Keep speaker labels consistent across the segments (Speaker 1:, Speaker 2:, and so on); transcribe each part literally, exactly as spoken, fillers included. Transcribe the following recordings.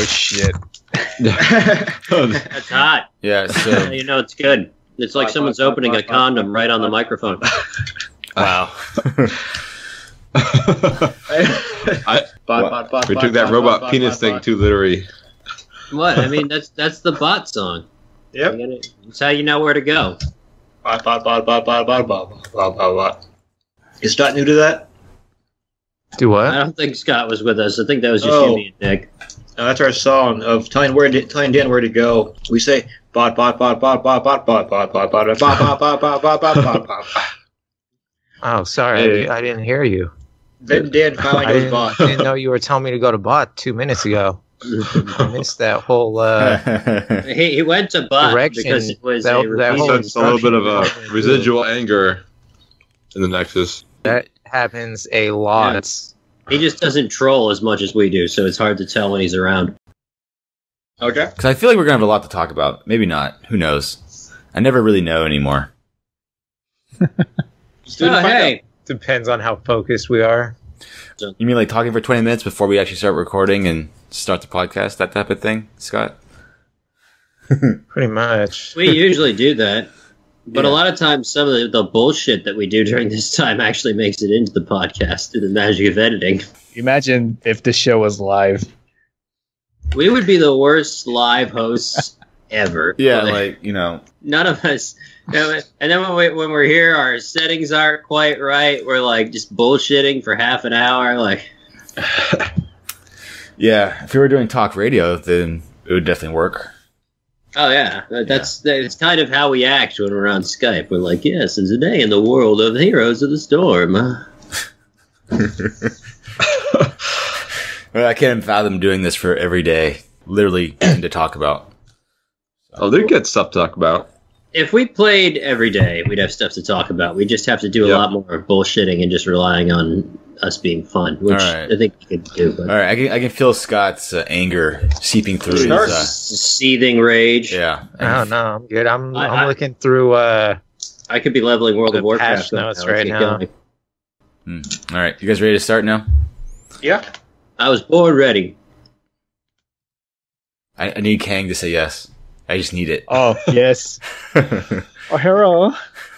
Speaker 1: Oh shit.
Speaker 2: That's hot.
Speaker 3: Yeah, so
Speaker 2: You know it's good. It's like someone's opening a condom right on the microphone.
Speaker 3: wow.
Speaker 4: I, we took that robot penis thing too literally.
Speaker 2: What? I mean, that's that's the bot song.
Speaker 5: Yep.
Speaker 2: You gotta- It's how you know where to go.
Speaker 5: Bot, bot, bot, bot, bot, bot, bot, bot, bot, bot. Is Scott new to that?
Speaker 1: Do
Speaker 2: I
Speaker 1: what?
Speaker 2: don't think Scott was with us. I think that was just
Speaker 5: Oh.
Speaker 2: you, me, and Nick.
Speaker 5: No, that's our song of telling where to, telling Dan where to go. We say bot, bot, bot, bot, bot, bot, bot, bot, bot, bot, bot, bot, bot, bot, bot, bot, bot.
Speaker 1: Oh, sorry, I, I didn't hear you.
Speaker 5: Then Dan finally
Speaker 1: I
Speaker 5: goes
Speaker 1: didn't,
Speaker 5: bot.
Speaker 1: didn't know you were telling me to go to bot two minutes ago. I missed that whole. Uh,
Speaker 2: He, he went to bot
Speaker 1: Direction,
Speaker 2: because it was
Speaker 1: that-
Speaker 2: a
Speaker 1: that
Speaker 2: repeated
Speaker 1: whole-
Speaker 4: So it's a little bit of a
Speaker 1: instruction.
Speaker 4: residual anger in the Nexus.
Speaker 1: that happens a lot.
Speaker 2: He just doesn't troll as much as we do, so it's hard to tell when he's around.
Speaker 5: Okay.
Speaker 3: Because I feel like we're going to have a lot to talk about. Maybe not. Who knows? I never really know anymore.
Speaker 5: Soon to
Speaker 2: Oh,
Speaker 5: find
Speaker 2: hey.
Speaker 1: Depends on how focused we are.
Speaker 3: You mean like talking for twenty minutes before we actually start recording and start the podcast? That type of thing, Scott?
Speaker 1: Pretty much.
Speaker 2: We usually do that. But
Speaker 3: Yeah.
Speaker 2: a lot of times, some of the, the bullshit that we do during this time actually makes it into the podcast through the magic of editing.
Speaker 6: Imagine if the show was live.
Speaker 2: We would be the worst live hosts ever.
Speaker 3: Yeah, like, you know.
Speaker 2: None of us. And then when, we, when we're here, our settings aren't quite right. We're like just bullshitting for half an hour. Like,
Speaker 3: Yeah, if we were doing talk radio, then it would definitely work.
Speaker 2: oh yeah, that- that's that's kind of how we act when we're on Skype. We're like, yes, it's a day in the world of the heroes of the storm.
Speaker 3: Well, I can't fathom doing this for every day. Literally nothing to talk about.
Speaker 4: Oh, they get stuff to talk about.
Speaker 2: If we played every day, we'd have stuff to talk about. We just have to do a
Speaker 4: Yep.
Speaker 2: lot more bullshitting and just relying on us being fun, which
Speaker 3: All right.
Speaker 2: I think we could do. But
Speaker 3: All right, I can, I can feel Scott's uh, anger seeping through his... Uh,
Speaker 2: seething rage.
Speaker 3: yeah.
Speaker 1: I don't know. I'm good. I'm
Speaker 2: I-
Speaker 1: I'm
Speaker 2: I-
Speaker 1: looking through. Uh,
Speaker 2: I could be leveling World
Speaker 1: The
Speaker 2: of Warcraft
Speaker 1: patch
Speaker 2: right
Speaker 1: notes
Speaker 2: now.
Speaker 1: right
Speaker 2: Let's get
Speaker 1: now.
Speaker 2: going.
Speaker 3: Hmm. All right, you guys ready to start now?
Speaker 5: Yeah.
Speaker 2: I was born ready.
Speaker 3: I, I need Kang to say yes. I just need it.
Speaker 6: Oh, yes. Oh, hero.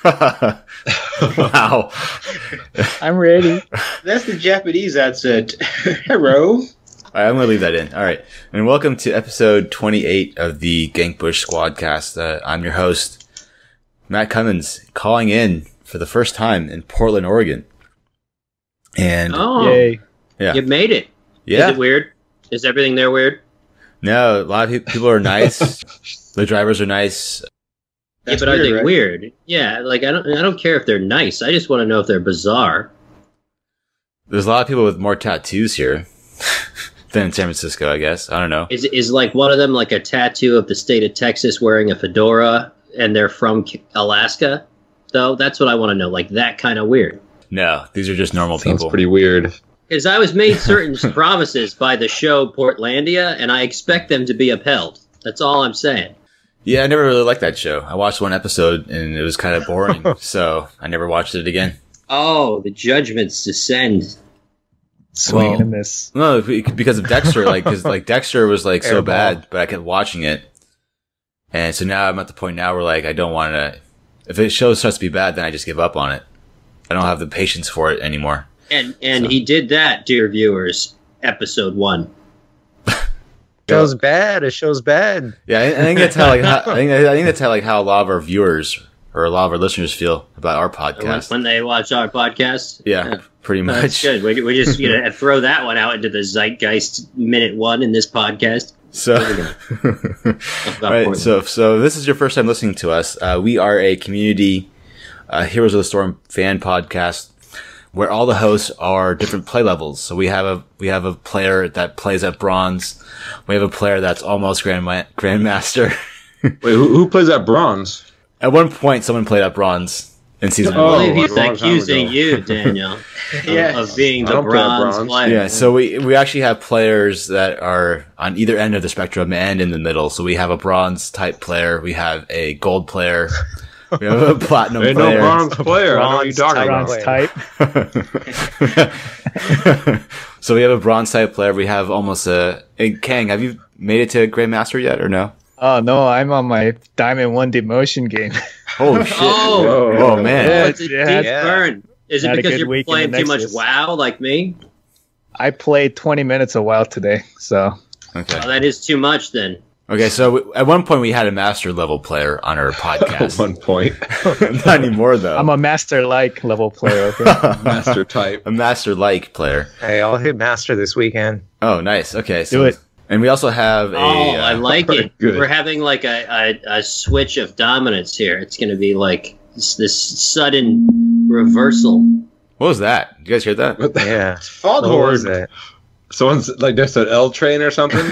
Speaker 3: Wow.
Speaker 6: I'm ready.
Speaker 5: That's the Japanese accent. Hello.
Speaker 3: All right, I'm going to leave that in. All right. And welcome to episode twenty-eight of the Gankbush Squadcast. Uh, I'm your host, Matt Cummins, calling in for the first time in Portland, Oregon. And
Speaker 2: Oh,
Speaker 6: Yay.
Speaker 3: yeah.
Speaker 2: you made it.
Speaker 3: Yeah.
Speaker 2: Is it weird? Is everything there weird?
Speaker 3: No, a lot of pe- people are nice. The drivers are nice.
Speaker 5: That's
Speaker 2: yeah, but are
Speaker 5: weird,
Speaker 2: they
Speaker 5: right?
Speaker 2: weird? Yeah, like I don't, I don't care if they're nice. I just want to know if they're bizarre.
Speaker 3: There's a lot of people with more tattoos here than in San Francisco, I guess. I don't know.
Speaker 2: Is is like one of them like a tattoo of the state of Texas wearing a fedora, and they're from K- Alaska? Though that's what I want to know. Like that kind of weird.
Speaker 3: No, these are just normal
Speaker 4: Sounds
Speaker 3: people.
Speaker 4: pretty weird.
Speaker 2: Because I was made certain promises by the show Portlandia, and I expect them to be upheld. That's all I'm saying.
Speaker 3: Yeah, I never really liked that show. I watched one episode and it was kind of boring, so I never watched it again.
Speaker 2: Oh, the judgments descend.
Speaker 6: Swing
Speaker 3: Well,
Speaker 6: and a miss.
Speaker 3: No, because of Dexter, like, because like Dexter was like so
Speaker 1: Airball.
Speaker 3: bad, but I kept watching it, and so now I'm at the point now where like I don't want to. If the show starts to be bad, then I just give up on it. I don't have the patience for it anymore.
Speaker 2: And and
Speaker 3: So-
Speaker 2: he did that, dear viewers. Episode one.
Speaker 1: show's bad. A show's bad.
Speaker 3: Yeah, I, I think that's how like how, I think I think that's how like how a lot of our viewers or a lot of our listeners feel about our
Speaker 2: When,
Speaker 3: podcast.
Speaker 2: when they watch our podcast.
Speaker 3: Yeah, pretty
Speaker 2: That's
Speaker 3: much.
Speaker 2: good. We, we just you know throw that one out into the zeitgeist minute one in this podcast.
Speaker 3: So,
Speaker 2: About
Speaker 3: right.
Speaker 2: Portland.
Speaker 3: So, so this is your first time listening to us. Uh, we are a community uh, Heroes of the Storm fan podcast where all the hosts are different play levels. So we have a we have a player that plays at bronze. We have a player that's almost grand grandmaster.
Speaker 4: Wait, who, who plays that bronze?
Speaker 3: At one point, someone played at bronze in season
Speaker 2: I
Speaker 4: Oh,
Speaker 3: one.
Speaker 2: believe he's
Speaker 4: a long time
Speaker 2: accusing
Speaker 4: ago.
Speaker 2: you, Daniel, of,
Speaker 5: Yes.
Speaker 2: of being
Speaker 4: I
Speaker 2: the
Speaker 4: don't play at
Speaker 2: bronze,
Speaker 4: bronze.
Speaker 2: player.
Speaker 3: Yeah, so we we actually have players that are on either end of the spectrum and in the middle. So we have a bronze type player, we have a gold player, we have a platinum
Speaker 4: Ain't no
Speaker 3: player.
Speaker 4: bronze player. I know what you're
Speaker 1: Bronze
Speaker 4: talking
Speaker 1: type.
Speaker 4: about.
Speaker 6: Bronze type.
Speaker 3: So we have a bronze type player. We have almost a. Hey, Kang, have you made it to Grandmaster yet, or no?
Speaker 6: Oh no, I'm on my Diamond One demotion game.
Speaker 3: Holy shit!
Speaker 2: Oh,
Speaker 3: oh man!
Speaker 6: Yeah,
Speaker 2: Oh, it's a
Speaker 6: yeah.
Speaker 2: deep burn. Is it
Speaker 6: Had a
Speaker 2: because
Speaker 6: good
Speaker 2: you're
Speaker 6: week in
Speaker 2: playing
Speaker 6: the
Speaker 2: too much
Speaker 6: Nexus.
Speaker 2: WoW like me?
Speaker 6: I played twenty minutes a while today, so
Speaker 3: Okay.
Speaker 2: Oh, that is too much then.
Speaker 3: Okay. So w- at one point we had a master level player on our
Speaker 4: At
Speaker 3: podcast.
Speaker 4: one point,
Speaker 3: Not anymore though.
Speaker 6: I'm a master-like level player. Okay.
Speaker 4: master type.
Speaker 3: a master like player.
Speaker 1: Hey, I'll hit master this weekend.
Speaker 3: Oh, nice. Okay. So
Speaker 6: Do it.
Speaker 3: And we also have a.
Speaker 2: Oh, I
Speaker 3: uh,
Speaker 2: like it.
Speaker 4: Good.
Speaker 2: We're having like a, a, a switch of dominance here. It's going to be like this, this sudden reversal.
Speaker 3: what was that? You guys hear that?
Speaker 4: What the
Speaker 1: Yeah.
Speaker 5: Foghorn.
Speaker 1: What was that?
Speaker 4: Someone's like there's an L train or something.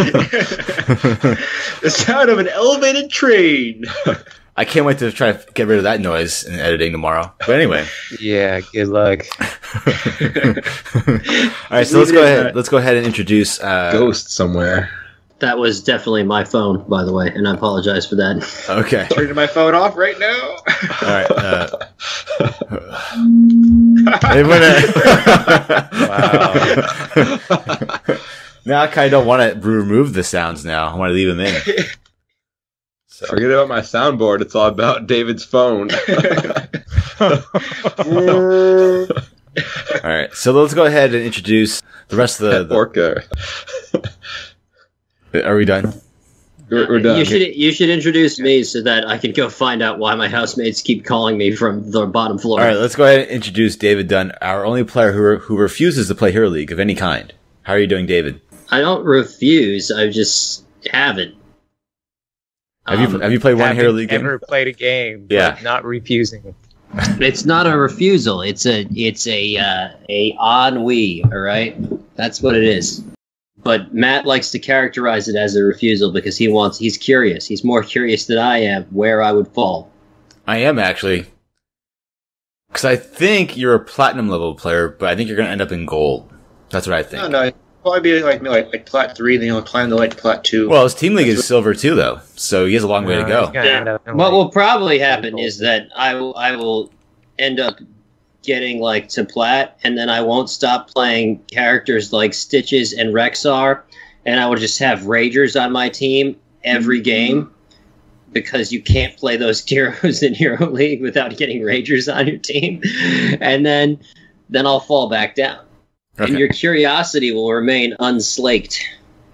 Speaker 5: The sound of an elevated train.
Speaker 3: I can't wait to try to get rid of that noise in editing tomorrow. But anyway.
Speaker 1: Yeah, good luck.
Speaker 3: All right, so let's
Speaker 5: leave it
Speaker 3: go
Speaker 5: at
Speaker 3: ahead.
Speaker 5: that.
Speaker 3: Let's go ahead and introduce. Uh,
Speaker 4: Ghost somewhere.
Speaker 2: That was definitely my phone, by the way, and I apologize for that.
Speaker 3: Okay.
Speaker 5: Turning my phone off right now.
Speaker 3: All right. Uh, everyone, uh, now I kind of don't want to remove the sounds. Now I want to leave them in. So.
Speaker 4: Forget about my soundboard. It's all about David's phone.
Speaker 3: All right. So let's go ahead and introduce the rest of the. the
Speaker 4: Orca.
Speaker 3: are we done?
Speaker 4: We're, we're done.
Speaker 2: You should you should introduce me so that I can go find out why my housemates keep calling me from the bottom floor.
Speaker 3: All right. Let's go ahead and introduce David Dunn, our only player who re- who refuses to play Hero League of any kind. How are you doing, David?
Speaker 2: I don't refuse. I just haven't.
Speaker 3: Have you
Speaker 2: Um,
Speaker 3: have you played one
Speaker 1: Haven't
Speaker 3: Hero League game?
Speaker 1: ever played a game, but
Speaker 3: Yeah.
Speaker 1: not refusing.
Speaker 2: It's not a refusal. It's a it's a uh, a ennui. All right, that's what it is. But Matt likes to characterize it as a refusal because he wants he's curious. He's more curious than I am where I would fall.
Speaker 3: I am actually, because I think you're a platinum level player, but I think you're going to end up in gold. That's what I think.
Speaker 5: No, no, it'd probably be like like like plat three, then you'll climb to like plat two.
Speaker 3: Well, his team league is silver too, though, so he has a long way to
Speaker 1: Uh,
Speaker 3: go.
Speaker 1: he's gonna end up in,
Speaker 2: What
Speaker 1: like,
Speaker 2: will probably happen is that I will I will end up getting like to plat, and then I won't stop playing characters like Stitches and Rexar, and I will just have Ragers on my team every game because you can't play those heroes in Hero League without getting Ragers on your team, and then then I'll fall back down,
Speaker 3: Okay.
Speaker 2: and your curiosity will remain unslaked.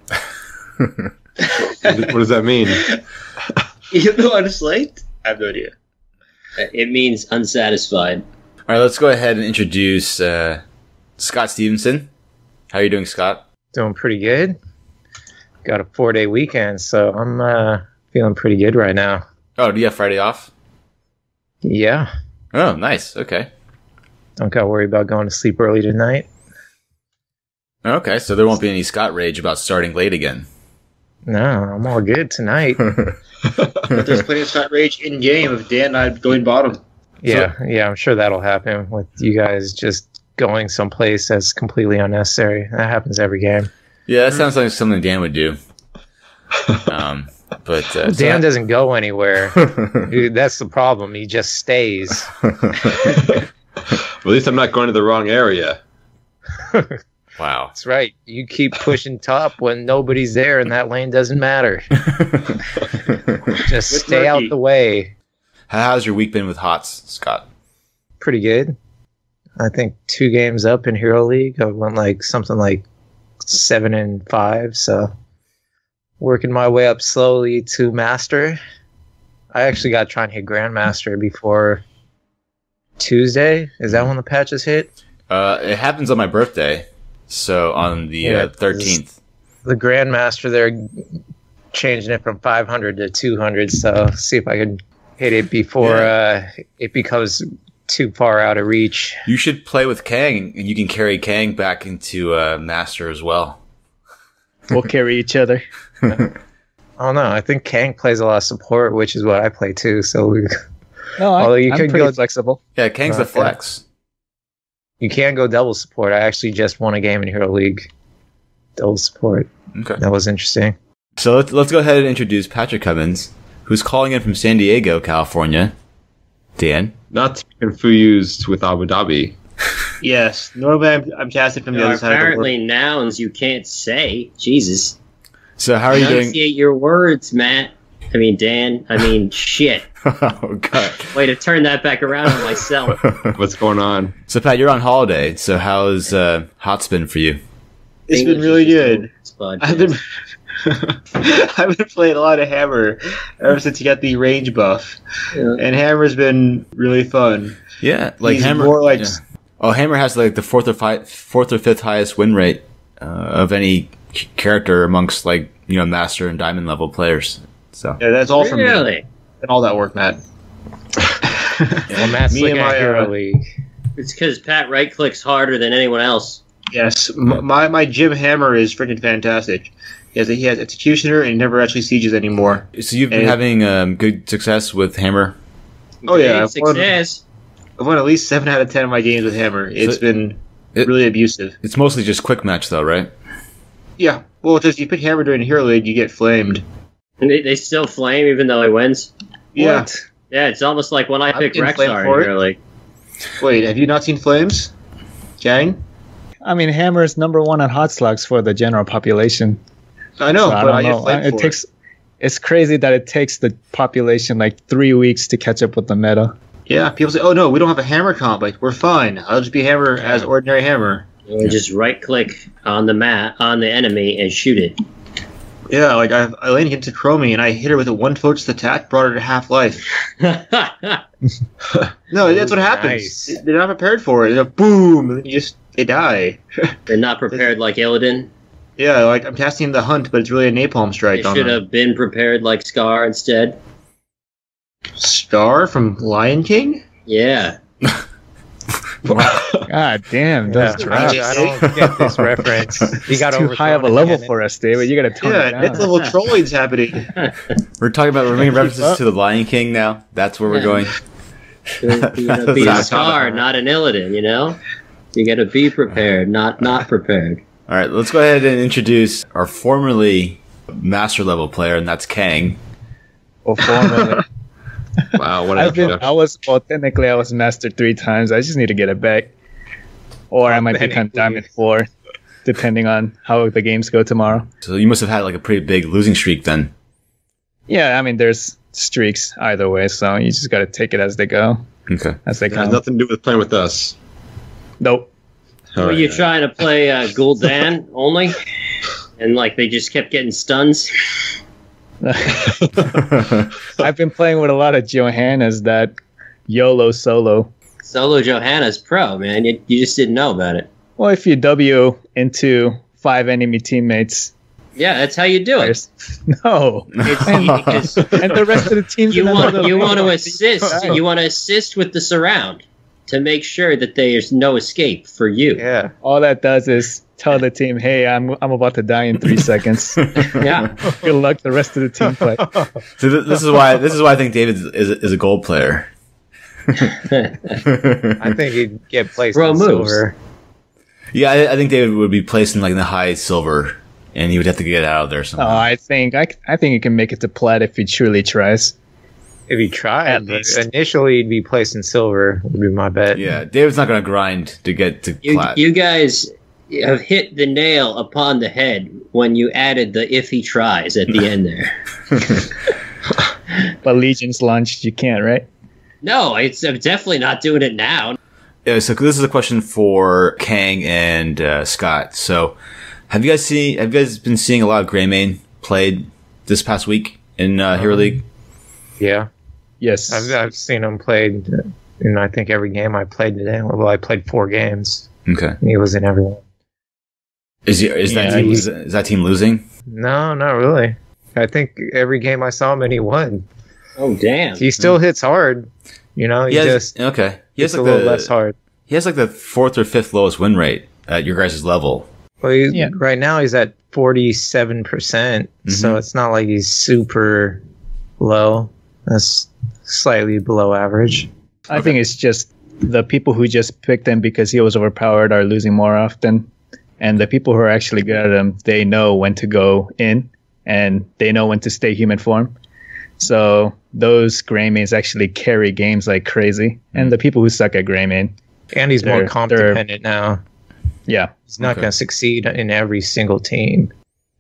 Speaker 4: What does that mean?
Speaker 5: You know what it's like? I have no idea.
Speaker 2: It means unsatisfied.
Speaker 3: All right, let's go ahead and introduce uh, Scott Stevenson. How are you doing, Scott?
Speaker 1: doing pretty good. Got a four day weekend, so I'm uh, feeling pretty good right now.
Speaker 3: Oh, do you have Friday off?
Speaker 1: Yeah,
Speaker 3: Oh, nice. Okay.
Speaker 1: don't got to worry about going to sleep early tonight.
Speaker 3: Okay, so there won't be any Scott rage about starting late again.
Speaker 1: No, I'm all good tonight.
Speaker 5: But there's plenty of Scott Rage in game of Dan and I going bottom.
Speaker 1: Yeah, yeah, I'm sure that'll happen with you guys just going someplace that's completely unnecessary. That happens every game.
Speaker 3: Yeah, that sounds like something Dan would do. Um, but uh, so
Speaker 1: Dan
Speaker 3: that-
Speaker 1: doesn't go anywhere. Dude, that's the problem. He just stays.
Speaker 4: Well, at least I'm not going to the wrong area.
Speaker 3: Wow.
Speaker 1: That's right. You keep pushing top when nobody's there and that lane doesn't matter. Just
Speaker 5: With
Speaker 1: stay out
Speaker 5: Murky.
Speaker 1: the way.
Speaker 3: How's your week been with Hots, Scott?
Speaker 1: Pretty good. I think two games up in Hero League. I went like something like seven and five. So working my way up slowly to Master. I actually got to try and hit Grandmaster before Tuesday. Is that when the patches hit?
Speaker 3: Uh, it happens on my birthday, so on the
Speaker 1: Yeah,
Speaker 3: uh, thirteenth.
Speaker 1: The Grandmaster, they're changing it from five hundred to two hundred. So see if I can hit it before uh, it becomes too far out of reach.
Speaker 3: You should play with Kang, and you can carry Kang back into uh, Master as well.
Speaker 6: We'll carry each other.
Speaker 1: I don't know. I think Kang plays a lot of support, which is what I play too. So we,
Speaker 6: No, I,
Speaker 1: Although you
Speaker 6: I'm
Speaker 1: could
Speaker 6: pretty
Speaker 1: go-
Speaker 6: flexible.
Speaker 3: Yeah, Kang's the
Speaker 1: Okay.
Speaker 3: flex.
Speaker 1: you can go double support. I actually just won a game in Hero League. Double support.
Speaker 3: Okay.
Speaker 1: That was interesting.
Speaker 3: So let's, let's go ahead and introduce Patrick Cummins, who's calling in from San Diego, California. Dan?
Speaker 4: Not to be confused with Abu Dhabi.
Speaker 5: Yes. Normally I'm, I'm casted from the
Speaker 2: There are
Speaker 5: other side of the world.
Speaker 2: apparently nouns you can't say. Jesus.
Speaker 3: So how are you doing?
Speaker 2: Enunciate your words, Matt. I mean, Dan. I mean, shit.
Speaker 3: Oh, God.
Speaker 2: Way to turn that back around on myself.
Speaker 4: What's going on?
Speaker 3: So, Pat, you're on holiday. So how's uh, Hots been for you?
Speaker 5: It's
Speaker 2: English
Speaker 5: been really good.
Speaker 2: Podcast.
Speaker 5: I've been I've been playing a lot of Hammer ever since you got the range buff,
Speaker 2: Yeah.
Speaker 5: and Hammer's been really fun.
Speaker 3: Yeah, like
Speaker 5: He's
Speaker 3: Hammer.
Speaker 5: more like
Speaker 3: yeah. Oh, Hammer has like the fourth or fi- fourth or fifth highest win rate uh, of any c- character amongst like you know Master and Diamond level players. So
Speaker 5: yeah, that's all from me
Speaker 2: Really?
Speaker 5: and all that work, Matt.
Speaker 1: Well, Matt's
Speaker 5: Me
Speaker 1: looking
Speaker 5: and
Speaker 1: at
Speaker 5: my,
Speaker 1: Hero
Speaker 5: uh,
Speaker 1: League.
Speaker 2: It's because Pat right clicks harder than anyone else.
Speaker 5: Yes, m- my my Jim Hammer is freaking fantastic. He has he has Executioner and he never actually sieges anymore.
Speaker 3: So you've been
Speaker 5: And-
Speaker 3: having um, good success with Hammer.
Speaker 5: Oh, yeah,
Speaker 2: Great
Speaker 5: I've won-
Speaker 2: success.
Speaker 5: I've won at least seven out of ten of my games with Hammer. It's
Speaker 3: So-
Speaker 5: been
Speaker 3: It-
Speaker 5: really abusive.
Speaker 3: It's mostly just quick match though, right?
Speaker 5: Yeah, well, it's just you pick Hammer during Hero League, you get flamed.
Speaker 2: And they, they still flame even though he wins.
Speaker 5: Yeah.
Speaker 1: What?
Speaker 2: Yeah, it's almost like when I
Speaker 5: I've
Speaker 2: pick
Speaker 5: been flamed
Speaker 2: Rexar
Speaker 5: for
Speaker 2: in
Speaker 5: it.
Speaker 2: Hero
Speaker 5: Wait, have you not seen flames, Jang?
Speaker 6: I mean, Hammer is number one on hot slugs for the general population.
Speaker 5: I know,
Speaker 6: So I
Speaker 5: but
Speaker 6: don't
Speaker 5: I get
Speaker 6: know.
Speaker 5: flamed
Speaker 6: It
Speaker 5: for
Speaker 6: takes. It's crazy that it takes the population like three weeks to catch up with the meta.
Speaker 5: Yeah, people say, "Oh no, we don't have a Hammer comp. Like, we're fine. I'll just be Hammer as ordinary Hammer."
Speaker 2: You just right click on the mat on the enemy and shoot it.
Speaker 5: Yeah, like I, I landed into Chromie and I hit her with a one focused attack, brought her to half life. No, that's what happens.
Speaker 1: Nice.
Speaker 5: They're not prepared for it. They're boom, and then you just they die.
Speaker 2: They're not prepared like Illidan.
Speaker 5: Yeah, like I'm casting the hunt, but it's really a napalm
Speaker 2: They
Speaker 5: strike on
Speaker 2: should
Speaker 5: them.
Speaker 2: have been prepared like Scar instead.
Speaker 5: Star from Lion King.
Speaker 2: Yeah.
Speaker 6: God damn,
Speaker 1: Yeah,
Speaker 6: those
Speaker 1: I,
Speaker 6: drops.
Speaker 1: I don't get this reference. You got
Speaker 6: Too high of a level for us, David. You got to tone it
Speaker 5: Yeah,
Speaker 6: down.
Speaker 5: next level trolling's happening.
Speaker 3: We're talking about we're making references to the Lion King now. That's where we're
Speaker 2: Yeah.
Speaker 3: going.
Speaker 2: You're gonna be a
Speaker 3: That's
Speaker 2: Scar, not an Illidan, you know? You gotta be prepared, not not prepared.
Speaker 3: All right, let's go ahead and introduce our formerly master level player, and that's Kang.
Speaker 6: Well, formerly.
Speaker 4: Wow, what an
Speaker 6: I've been,
Speaker 4: introduction.
Speaker 6: I was, well, technically, I was master three times. I just need to get it back. Or I might become
Speaker 1: Technically.
Speaker 6: diamond four, depending on how the games go tomorrow.
Speaker 3: So you must have had like a pretty big losing streak then.
Speaker 6: Yeah, I mean, there's streaks either way, so you just got to take it as they go,
Speaker 3: Okay.
Speaker 6: as they
Speaker 4: It has
Speaker 6: come.
Speaker 4: nothing to do with playing with us.
Speaker 6: Nope.
Speaker 4: All
Speaker 2: Were
Speaker 4: right.
Speaker 2: you trying to play uh, Gul'dan only? And like they just kept getting stuns?
Speaker 6: I've been playing with a lot of Johanna's that YOLO solo.
Speaker 2: Solo Johanna's pro, man. You, you just didn't know about it.
Speaker 6: Well, if you W into five enemy teammates,
Speaker 2: Yeah, that's how you do it.
Speaker 6: there's no.
Speaker 2: It's, it's,
Speaker 6: And the rest of the teams
Speaker 2: you
Speaker 6: in
Speaker 2: want
Speaker 6: another
Speaker 2: you
Speaker 6: league.
Speaker 2: want to assist. You want to assist with the surround to make sure that there's no escape for you.
Speaker 1: Yeah.
Speaker 6: All that does is tell the team, "Hey, I'm I'm about to die in three seconds.
Speaker 2: Yeah.
Speaker 6: Good luck, the rest of the team play."
Speaker 3: So th- this is why this is why I think David is is a gold player.
Speaker 1: I think he'd get placed
Speaker 2: Bro
Speaker 1: in
Speaker 2: moves.
Speaker 1: silver.
Speaker 3: Yeah, I, I think David would be placed in like the high silver, and he would have to get out of there
Speaker 6: Oh,
Speaker 3: somehow.
Speaker 6: I think I, I think he can make it to plat if he truly tries.
Speaker 1: If he tried,
Speaker 6: At least.
Speaker 1: initially he'd be placed in silver. Would be my bet.
Speaker 3: Yeah, David's not going to grind to get to
Speaker 2: You,
Speaker 3: plat.
Speaker 2: you guys have hit the nail upon the head when you added the if he tries at the end there.
Speaker 6: But Legion's launched, you can't, right?
Speaker 2: No, it's, I'm definitely not doing it now.
Speaker 3: Yeah, so this is a question for Kang and uh, Scott. So, have you guys seen? Have you guys been seeing a lot of Greymane played this past week in uh, Hero
Speaker 1: Um,
Speaker 3: League?
Speaker 1: Yeah.
Speaker 6: Yes.
Speaker 1: I've, I've seen him played in I think every game I played today. Well, I played four games.
Speaker 3: Okay.
Speaker 1: And he was in every one.
Speaker 3: Is he, is that
Speaker 6: Yeah,
Speaker 3: team,
Speaker 6: he's-
Speaker 3: is that team losing?
Speaker 1: No, not really. I think every game I saw him in, he won.
Speaker 2: Oh, damn.
Speaker 1: He still hits hard. You know, he
Speaker 3: He has,
Speaker 1: just
Speaker 3: okay. He has
Speaker 1: hits a
Speaker 3: like
Speaker 1: little
Speaker 3: the
Speaker 1: less hard.
Speaker 3: he has like the fourth or fifth lowest win rate at your guys' level.
Speaker 1: Well, he's,
Speaker 6: Yeah.
Speaker 1: right now he's at forty-seven percent, so
Speaker 3: Mhm.
Speaker 1: it's not like he's super low. That's slightly below average.
Speaker 6: I think it's just the people who just picked him because he was overpowered are losing more often. And the people who are actually good at him, they know when to go in and they know when to stay human form. So those Greymanes actually carry games like crazy. And the people who suck at Greymane,
Speaker 1: And he's more
Speaker 6: They're-
Speaker 1: comp
Speaker 6: they're-
Speaker 1: dependent now.
Speaker 6: yeah.
Speaker 1: He's not
Speaker 3: Okay.
Speaker 1: going to succeed in every single team.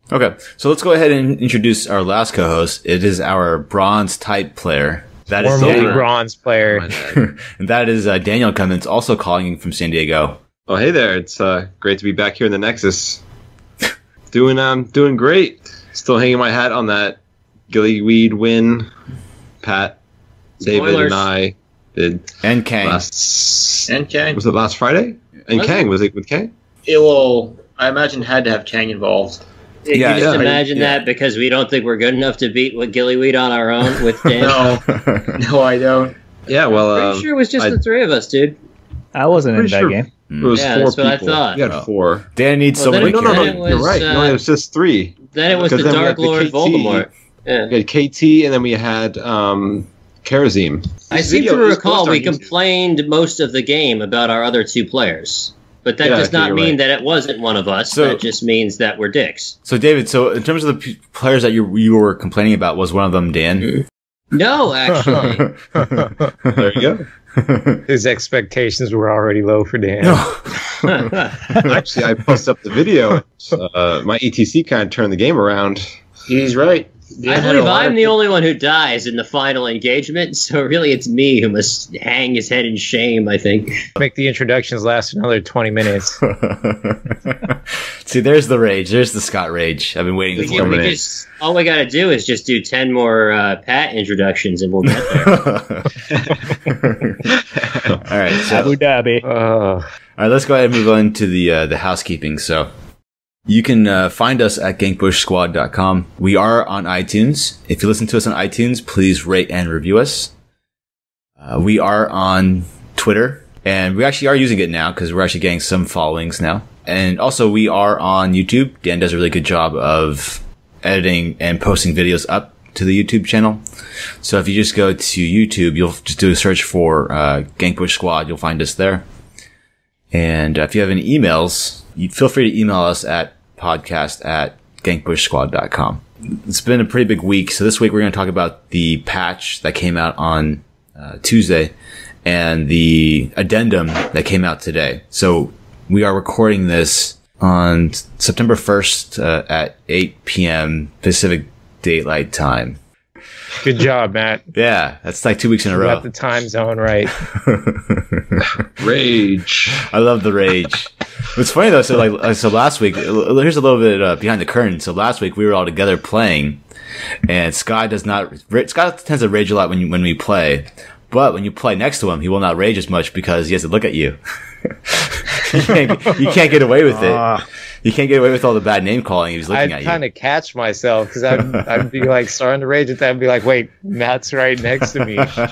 Speaker 3: Okay, so let's go ahead and introduce our last co-host. It is our bronze type player. That is
Speaker 1: Formerly
Speaker 3: Daniel.
Speaker 1: bronze player.
Speaker 3: And that is uh, Daniel Cummins, also calling from San Diego.
Speaker 4: Oh, hey there. It's uh, great to be back here in the Nexus. doing um, doing great. Still hanging my hat on that Gillyweed win. Pat, David,
Speaker 2: Spoilers.
Speaker 4: and I did.
Speaker 3: And Kang.
Speaker 4: Last,
Speaker 5: And Kang.
Speaker 4: was it last Friday? And
Speaker 2: Was
Speaker 4: Kang, was it with Kang?
Speaker 5: It will, I imagine, had to have Kang involved.
Speaker 2: Yeah,
Speaker 3: Yeah,
Speaker 2: you just
Speaker 4: yeah.
Speaker 2: imagine
Speaker 3: Yeah.
Speaker 2: that because we don't think we're good enough to beat with Gillyweed on our own with Dan.
Speaker 5: No, no, I don't.
Speaker 4: Yeah, well,
Speaker 2: Pretty
Speaker 4: um,
Speaker 2: sure it was just
Speaker 4: I-
Speaker 2: the three of us, dude.
Speaker 6: I wasn't in
Speaker 4: Pretty
Speaker 6: that
Speaker 4: sure.
Speaker 6: game.
Speaker 4: it was
Speaker 2: Yeah,
Speaker 4: four
Speaker 2: that's what I
Speaker 4: people.
Speaker 2: thought.
Speaker 4: You had
Speaker 3: Oh.
Speaker 4: four.
Speaker 3: Dan needs
Speaker 2: Well,
Speaker 3: so
Speaker 2: then
Speaker 3: many
Speaker 2: it-
Speaker 4: No, no, no,
Speaker 2: then it
Speaker 3: characters.
Speaker 2: was,
Speaker 4: you're right. no,
Speaker 2: uh,
Speaker 4: it was just three.
Speaker 2: Then it was the
Speaker 4: Because then we had
Speaker 2: Dark
Speaker 4: the
Speaker 2: Lord
Speaker 4: K T.
Speaker 2: Voldemort. Yeah.
Speaker 4: We had K T, and then we had um, Karazim.
Speaker 2: I
Speaker 4: This
Speaker 2: seem
Speaker 4: video
Speaker 2: to
Speaker 4: is
Speaker 2: recall
Speaker 4: posted
Speaker 2: we
Speaker 4: on YouTube.
Speaker 2: complained most of the game about our other two players. But that
Speaker 4: Yeah, I
Speaker 2: does
Speaker 4: think
Speaker 2: not
Speaker 4: you're
Speaker 2: mean
Speaker 4: right.
Speaker 2: that it wasn't one of us.
Speaker 3: So-
Speaker 2: that just means that we're dicks.
Speaker 3: So, David, so in terms of the p- players that you you were complaining about, was one of them Dan?
Speaker 2: No, actually.
Speaker 4: There you go.
Speaker 1: His expectations were already low for Dan.
Speaker 4: Actually, I posted up the video. Uh, my E T C kind of turned the game around.
Speaker 5: He's right. Dan
Speaker 2: I
Speaker 5: had a
Speaker 2: believe
Speaker 5: lot
Speaker 2: I'm
Speaker 5: of-
Speaker 2: the only one who dies in the final engagement, so really it's me who must hang his head in shame, I think.
Speaker 1: Make the introductions last another twenty minutes.
Speaker 3: See, there's the rage. There's the Scott rage. I've been waiting
Speaker 2: We,
Speaker 3: for.
Speaker 2: we
Speaker 4: minute.
Speaker 2: just, all we gotta do is just do ten more uh, Pat introductions and we'll get there.
Speaker 3: All right, so
Speaker 6: Abu Dhabi.
Speaker 1: Uh,
Speaker 3: All right, let's go ahead and move on to the uh, the housekeeping. So you can uh, find us at gankbush squad dot com. We are on iTunes. If you listen to us on iTunes, please rate and review us. Uh, we are on Twitter, and we actually are using it now because we're actually getting some followings now. And also, we are on YouTube. Dan does a really good job of editing and posting videos up to the YouTube channel. So if you just go to YouTube, you'll just do a search for uh, Gankbush Squad. You'll find us there. And uh, if you have any emails, you feel free to email us at podcast at gankbush squad dot com. It's been a pretty big week. So this week we're going to talk about the patch that came out on uh, Tuesday and the addendum that came out today. So we are recording this on September first uh, at eight p.m. Pacific Daylight Time.
Speaker 1: good job, Matt.
Speaker 3: Yeah, that's like two weeks in a
Speaker 1: You
Speaker 3: row.
Speaker 1: got the time zone right.
Speaker 4: Rage.
Speaker 3: I love the rage. It's funny though. So like, uh, so last week, here's a little bit uh, behind the curtain. So last week we were all together playing, and Scott does not. Scott tends to rage a lot when you, when we play, but when you play next to him, he will not rage as much because he has to look at you. you, can't, you can't get away with it. You can't get away with all the bad name calling. He's looking
Speaker 1: I'd
Speaker 3: at
Speaker 1: kind
Speaker 3: you.
Speaker 1: of catch myself because I'd, I'd be like starting to rage at that and be like, wait, Matt's right next to me.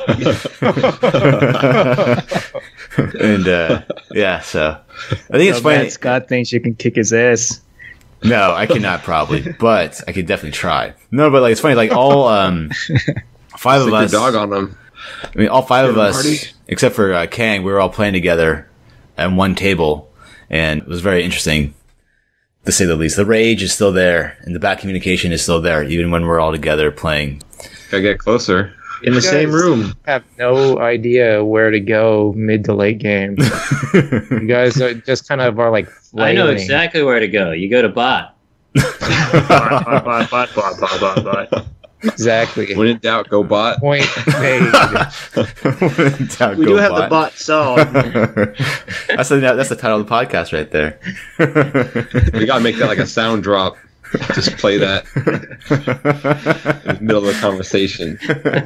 Speaker 3: and uh, yeah, so I think it's
Speaker 6: So
Speaker 3: funny.
Speaker 6: Matt Scott thinks you can kick his ass.
Speaker 3: No, I cannot probably, but I could definitely try. No, but like it's funny. Like all um, five of
Speaker 4: Stick your
Speaker 3: us.
Speaker 4: dog on them.
Speaker 3: I mean, all five of
Speaker 4: Get a
Speaker 3: us,
Speaker 4: party.
Speaker 3: except for uh, Kang, we were all playing together at one table, and it was very interesting, to say the least. The rage is still there, and the bad communication is still there, even when we're all together playing.
Speaker 4: Gotta get closer.
Speaker 5: in the
Speaker 1: You
Speaker 5: same
Speaker 1: guys
Speaker 5: room.
Speaker 1: have no idea where to go mid to late game. You guys are just kind of are like
Speaker 2: I know
Speaker 1: flailing.
Speaker 2: exactly where to go. You go to bot.
Speaker 5: Bot, bot, bot, bot, bot, bot, bot, bot.
Speaker 1: Exactly.
Speaker 4: When in doubt, go bot.
Speaker 1: Point made.
Speaker 5: We do have the bot solved.
Speaker 3: that's the that's the title of the podcast right there.
Speaker 4: We gotta make that like a sound drop. Just play that in the middle of the conversation.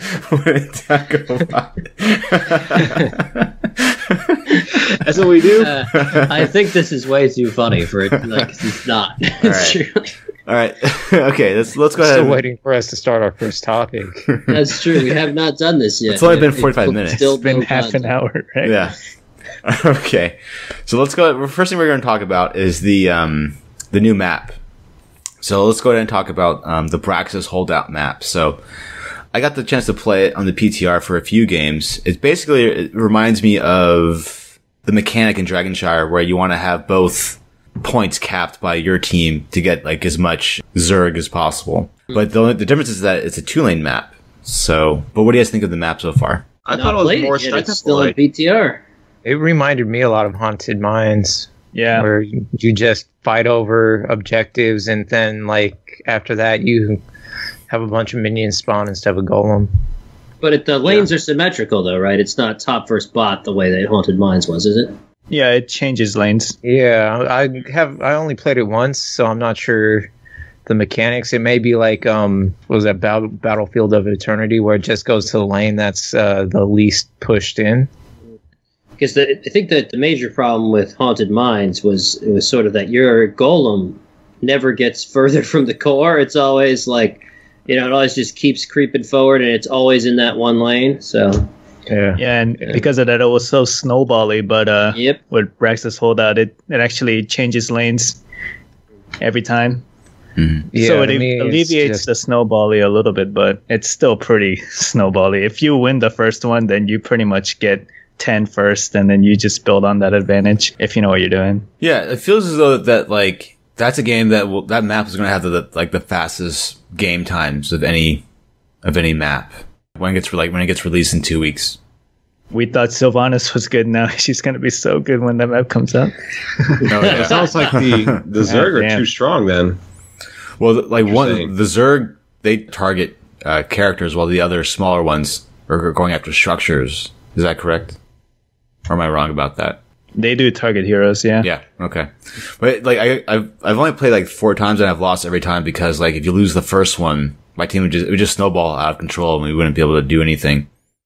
Speaker 5: That's what we do.
Speaker 2: Uh, I think this is way too funny for it. Like it's not. It's
Speaker 3: right.
Speaker 2: true.
Speaker 3: All right. Okay. Let's let's go
Speaker 1: Still
Speaker 3: ahead.
Speaker 1: waiting for us to start our first topic.
Speaker 2: That's true. We have not done this yet.
Speaker 3: It's only
Speaker 2: We
Speaker 3: been
Speaker 2: have-
Speaker 3: forty-five minutes.
Speaker 2: Still
Speaker 6: It's been
Speaker 2: no
Speaker 6: half an
Speaker 2: content.
Speaker 6: hour, right?
Speaker 3: Yeah. Okay. So let's go. First thing we're going to talk about is the um the new map. So let's go ahead and talk about um the Braxis holdout map. So I got the chance to play it on the P T R for a few games. It's basically it reminds me of the mechanic in Dragonshire where you want to have both points capped by your team to get like as much Zerg as possible. But the only, the difference is that it's a two lane map. So, but what do you guys think of the map so far?
Speaker 5: I
Speaker 2: Not
Speaker 5: thought it was
Speaker 2: played
Speaker 5: more
Speaker 2: yet. It's
Speaker 5: technical.
Speaker 2: still in
Speaker 5: Like,
Speaker 2: P T R.
Speaker 1: It reminded me a lot of Haunted Mines.
Speaker 6: Yeah.
Speaker 1: Where you just fight over objectives, and then like after that you have a bunch of minions spawn instead of a golem.
Speaker 2: But it, the lanes yeah. are symmetrical, though, right? It's not top versus bot the way that Haunted Mines was, is it?
Speaker 6: Yeah, it changes lanes.
Speaker 1: Yeah, I have. I only played it once, so I'm not sure the mechanics. It may be like um, what was that Battle, Battlefield of Eternity, where it just goes to the lane that's uh, the least pushed in.
Speaker 2: Because I think that the major problem with Haunted Mines was it was sort of that your golem never gets further from the core. It's always like. You know, it always just keeps creeping forward, and it's always in that one lane. So,
Speaker 1: yeah,
Speaker 6: yeah, and yeah. because of that, it was so snowbally. But uh,
Speaker 2: yep.
Speaker 6: with Brax's holdout, it it actually changes lanes every time.
Speaker 3: Mm-hmm.
Speaker 6: Yeah, so it alleviates just... the snowbally a little bit, but it's still pretty snowbally. If you win the first one, then you pretty much get ten first, and then you just build on that advantage if you know what you're doing.
Speaker 3: Yeah, it feels as though that like. That's a game that will, that map is going to have the, the like the fastest game times of any of any map when it gets like when it gets released in two weeks.
Speaker 6: We thought Sylvanas was good. Now she's going to be so good when that map comes out.
Speaker 4: No, yeah. It sounds like the the Zerg are too strong. Then,
Speaker 3: well, like one the Zerg they target uh, characters while the other smaller ones are going after structures. Is that correct? Or am I wrong about that?
Speaker 6: They do target heroes, yeah.
Speaker 3: Yeah, okay. But like I, I've I've only played like four times and I've lost every time because like if you lose the first one, my team would just it would just snowball out of control and we wouldn't be able to do anything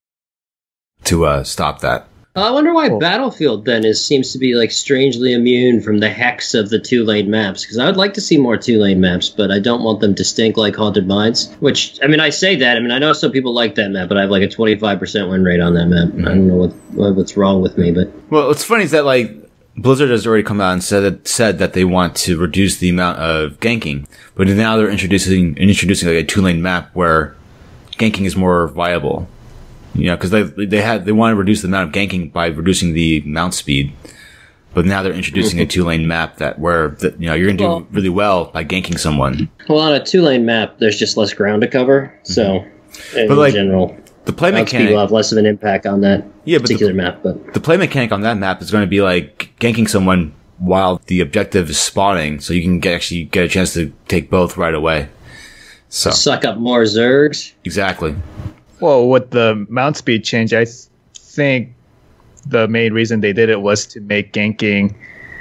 Speaker 3: to uh, stop that.
Speaker 2: Uh, I wonder why cool. Battlefield then is seems to be like strangely immune from the hex of the two lane maps, because I would like to see more two lane maps, but I don't want them to stink like Haunted Mines. Which I mean, I say that. I mean, I know some people like that map, but I have like a twenty-five percent win rate on that map. Mm-hmm. I don't know what what's wrong with me, but
Speaker 3: well, what's funny is that like Blizzard has already come out and said that, said that they want to reduce the amount of ganking, but now they're introducing introducing like a two lane map where ganking is more viable. You know, because they they had they want to reduce the amount of ganking by reducing the mount speed, but now they're introducing a two lane map that where the, you know you're gonna do well, really well by ganking someone.
Speaker 2: Well, on a two lane map, there's just less ground to cover, so mm-hmm. in
Speaker 3: but like,
Speaker 2: general,
Speaker 3: the play mechanic
Speaker 2: will have less of an impact on that
Speaker 3: yeah,
Speaker 2: particular
Speaker 3: but the,
Speaker 2: map. But
Speaker 3: the play mechanic on that map is going to be like ganking someone while the objective is spawning, so you can get, actually get a chance to take both right away. So
Speaker 2: suck up more Zergs.
Speaker 3: Exactly.
Speaker 6: Well, with the mount speed change, I th- think the main reason they did it was to make ganking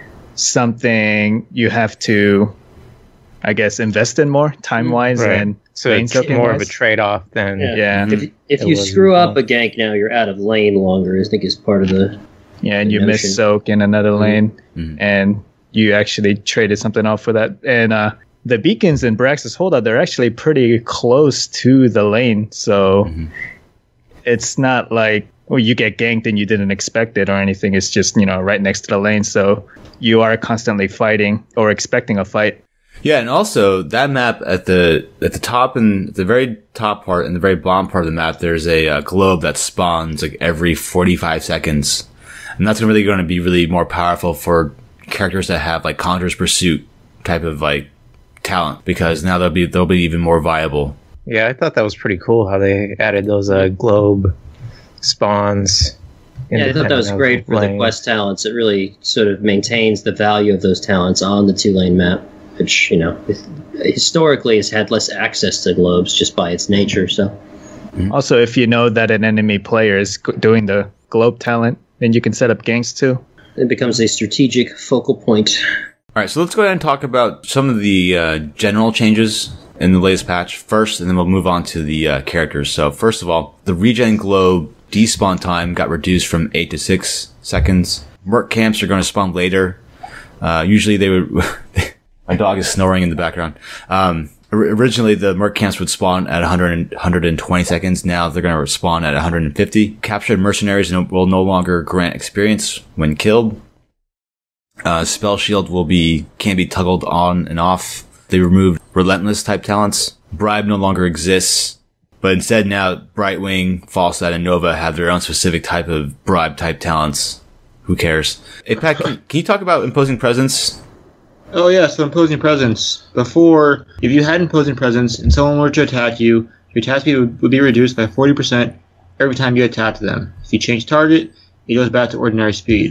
Speaker 6: something you have to, I guess, invest in more time-wise
Speaker 1: right.
Speaker 6: and
Speaker 1: so it's more of a trade-off than
Speaker 2: yeah.
Speaker 6: yeah.
Speaker 2: If, if you screw up a gank now, you're out of lane longer. I think is part of the
Speaker 6: yeah, and
Speaker 2: the
Speaker 6: you
Speaker 2: notion.
Speaker 6: miss soak in another
Speaker 2: Mm-hmm.
Speaker 6: lane,
Speaker 3: Mm-hmm.
Speaker 6: and you actually traded something off for that, and uh. The beacons in Brax's holdout, they're actually pretty close to the lane. So mm-hmm. it's not like, oh, you get ganked and you didn't expect it or anything. It's just, you know, right next to the lane. So you are constantly fighting or expecting a fight.
Speaker 3: Yeah, and also that map at the at the top and the very top part and the very bottom part of the map, there's a uh, globe that spawns like every forty-five seconds. And that's really going to be really more powerful for characters that have like Conjurer's Pursuit type of like talent, because now they'll be they'll be even more viable.
Speaker 1: Yeah, I thought that was pretty cool how they added those uh, globe spawns.
Speaker 2: Yeah, I thought that was great for the quest talents. It really sort of maintains the value of those talents on the two lane map, which, you know, historically has had less access to globes just by its nature. So,
Speaker 6: also, if you know that an enemy player is doing the globe talent, then you can set up ganks too.
Speaker 2: It becomes a strategic focal point.
Speaker 3: All right, so let's go ahead and talk about some of the uh, general changes in the latest patch first, and then we'll move on to the uh, characters. So first of all, the regen globe despawn time got reduced from eight to six seconds. Merc camps are going to spawn later. Uh, usually they would... My dog is snoring in the background. Um, originally, the merc camps would spawn at one hundred, one hundred twenty seconds. Now they're going to spawn at one hundred fifty. Captured mercenaries will no longer grant experience when killed. Uh, spell shield will be, can be toggled on and off. They removed relentless type talents. Bribe no longer exists, but instead now Brightwing, Falstad, and Nova have their own specific type of bribe type talents. Who cares? Hey, Pat, can, can you talk about imposing presence?
Speaker 5: Oh yeah, so imposing presence. Before, if you had imposing presence and someone were to attack you, your attack speed would, would be reduced by forty percent every time you attack them. If you change target, it goes back to ordinary speed.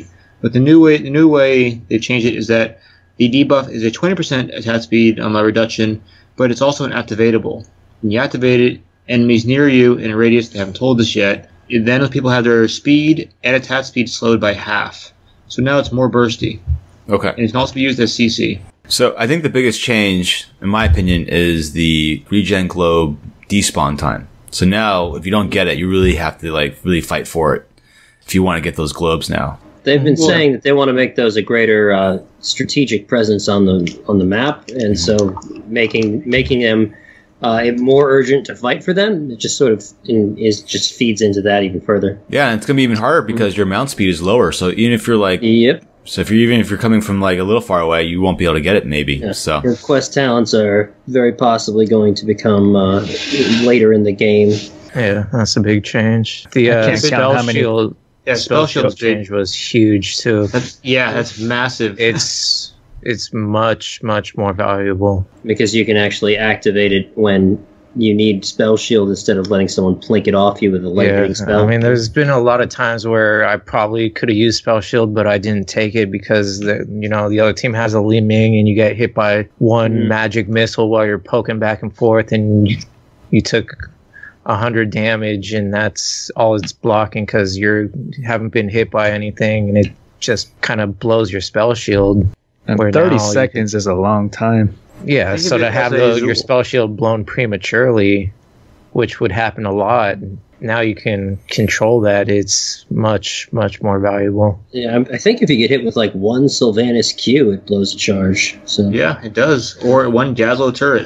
Speaker 5: But the new way, the new way they've changed it is that the debuff is a twenty percent attack speed on my reduction, but it's also an activatable. When you activate it, enemies near you in a radius, they haven't told us yet, then those people have their speed and attack speed slowed by half. So now it's more bursty.
Speaker 3: Okay.
Speaker 5: And it can also be used as C C.
Speaker 3: So I think the biggest change, in my opinion, is the regen globe despawn time. So now, if you don't get it, you really have to like really fight for it if you want to get those globes now.
Speaker 2: They've been
Speaker 5: Well-
Speaker 2: saying that they want to make those a greater uh, strategic presence on the on the map, and so making making them uh, more urgent to fight for them. It just sort of in, is just feeds into that even further.
Speaker 3: Yeah, and it's gonna be even harder because your mount speed is lower. So even if you're like,
Speaker 2: Yep.
Speaker 3: so if you're even if you're coming from like a little far away, you won't be able to get it. Maybe.
Speaker 2: Yeah.
Speaker 3: So
Speaker 2: Your quest talents are very possibly going to become uh, later in the game.
Speaker 1: Yeah, that's a big change. The
Speaker 6: I
Speaker 1: uh,
Speaker 6: can't count
Speaker 1: spell
Speaker 6: how many-
Speaker 1: shield,
Speaker 5: Yeah,
Speaker 1: spell shield change was huge too.
Speaker 5: That's, yeah, that's massive.
Speaker 1: It's it's much much more valuable.
Speaker 2: Because you can actually activate it when you need spell shield instead of letting someone plink it off you with a lightning
Speaker 1: Yeah,
Speaker 2: spell.
Speaker 1: I mean, there's been a lot of times where I probably could have used spell shield, but I didn't take it because the you know the other team has a Li Ming, and you get hit by one
Speaker 2: Mm.
Speaker 1: magic missile while you're poking back and forth, and you, you took a hundred damage, and that's all it's blocking because you haven't been hit by anything, and it just kind of blows your spell shield.
Speaker 6: And
Speaker 1: Where
Speaker 6: thirty
Speaker 1: now you
Speaker 6: seconds is a long time.
Speaker 1: Yeah,
Speaker 5: Think
Speaker 1: so
Speaker 5: of it
Speaker 1: to
Speaker 5: as
Speaker 1: have
Speaker 5: a
Speaker 1: the,
Speaker 5: Zool.
Speaker 1: your spell shield blown prematurely, which would happen a lot, now you can control that. It's much, much more valuable.
Speaker 2: Yeah, I I think if you get hit with like one Sylvanas Q, it blows a charge. So
Speaker 5: Yeah, it does. Or one Dazzle turret.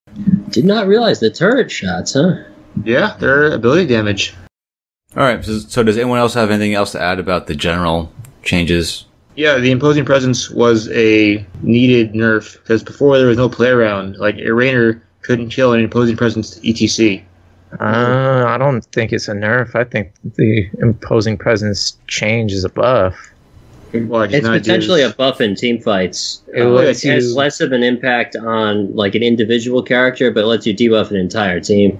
Speaker 2: did not realize the turret shots, huh?
Speaker 5: Yeah, they're ability damage.
Speaker 3: all right. So, so does anyone else have anything else to add about the general changes?
Speaker 5: Yeah, the imposing presence was a needed nerf because before there was no play around. Like a Rainer couldn't kill an imposing presence E T C.
Speaker 1: Uh, I don't think it's a nerf. I think the imposing presence change is a buff.
Speaker 5: Well, just
Speaker 2: It's
Speaker 5: not
Speaker 2: potentially
Speaker 5: use-
Speaker 2: a buff in team fights.
Speaker 1: It
Speaker 2: Uh,
Speaker 1: lets
Speaker 2: it has
Speaker 1: you-
Speaker 2: less of an impact on like an individual character, but lets you debuff an entire team.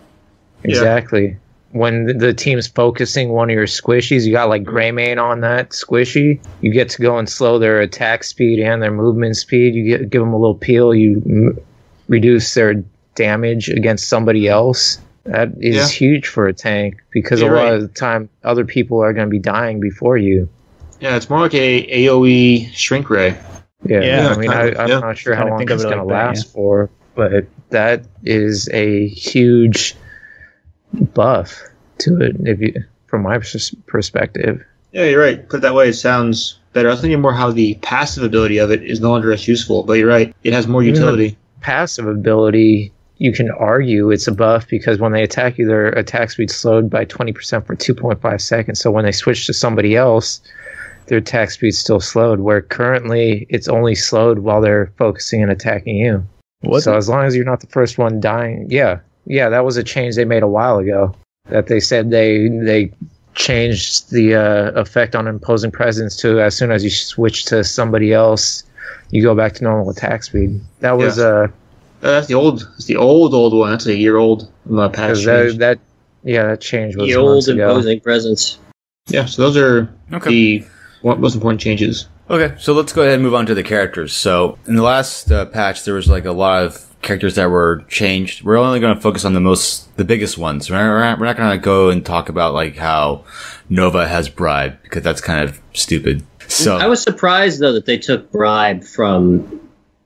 Speaker 1: Exactly. When the, the team's focusing one of your squishies, you got like Greymane on that squishy, you get to go and slow their attack speed and their movement speed. You get give them a little peel, you m- reduce their damage against somebody else. That is
Speaker 5: Yeah.
Speaker 1: huge for a tank because
Speaker 5: You're
Speaker 1: a lot
Speaker 5: right.
Speaker 1: of the time other people are going to be dying before you.
Speaker 5: Yeah, it's more like a AoE shrink ray.
Speaker 1: Yeah,
Speaker 6: Yeah,
Speaker 1: I mean, I,
Speaker 4: kind of,
Speaker 1: I'm
Speaker 4: yeah.
Speaker 1: not sure how
Speaker 6: Kinda
Speaker 1: long
Speaker 6: think of
Speaker 1: it's
Speaker 6: it
Speaker 1: going to
Speaker 6: like that,
Speaker 1: last for, but that is a huge buff to it if you, from my pers- perspective.
Speaker 5: Yeah, you're right. Put it that way, it sounds better. I was thinking more how the passive ability of it is no longer as useful, but you're right. It has more
Speaker 1: Even the-
Speaker 5: utility.
Speaker 1: Passive ability, you can argue it's a buff because when they attack you, their attack speed slowed by twenty percent for two point five seconds. So when they switch to somebody else, their attack speed's still slowed, where currently it's only slowed while they're focusing and attacking you.
Speaker 6: Was
Speaker 1: so
Speaker 6: it?
Speaker 1: as long as you're not the first one dying, yeah, yeah, that was a change they made a while ago. That they said they they changed the uh, effect on imposing presence to as soon as you switch to somebody else, you go back to normal attack speed. That was
Speaker 5: Yeah.
Speaker 1: uh,
Speaker 5: Uh, that's the old, that's the old, old one. That's a year old uh, patch.
Speaker 1: 'cause that,
Speaker 5: change.
Speaker 1: that yeah, that change was
Speaker 2: The old
Speaker 1: months ago.
Speaker 2: imposing presence.
Speaker 5: Yeah, so those are
Speaker 3: Okay.
Speaker 5: the one- most important changes.
Speaker 3: Okay, so let's go ahead and move on to the characters. So in the last uh, patch, there was like a lot of characters that were changed. We're only going to focus on the most, the biggest ones. We're not, we're not going to go and talk about like how Nova has bribe because that's kind of stupid. So
Speaker 2: I was surprised though that they took bribe from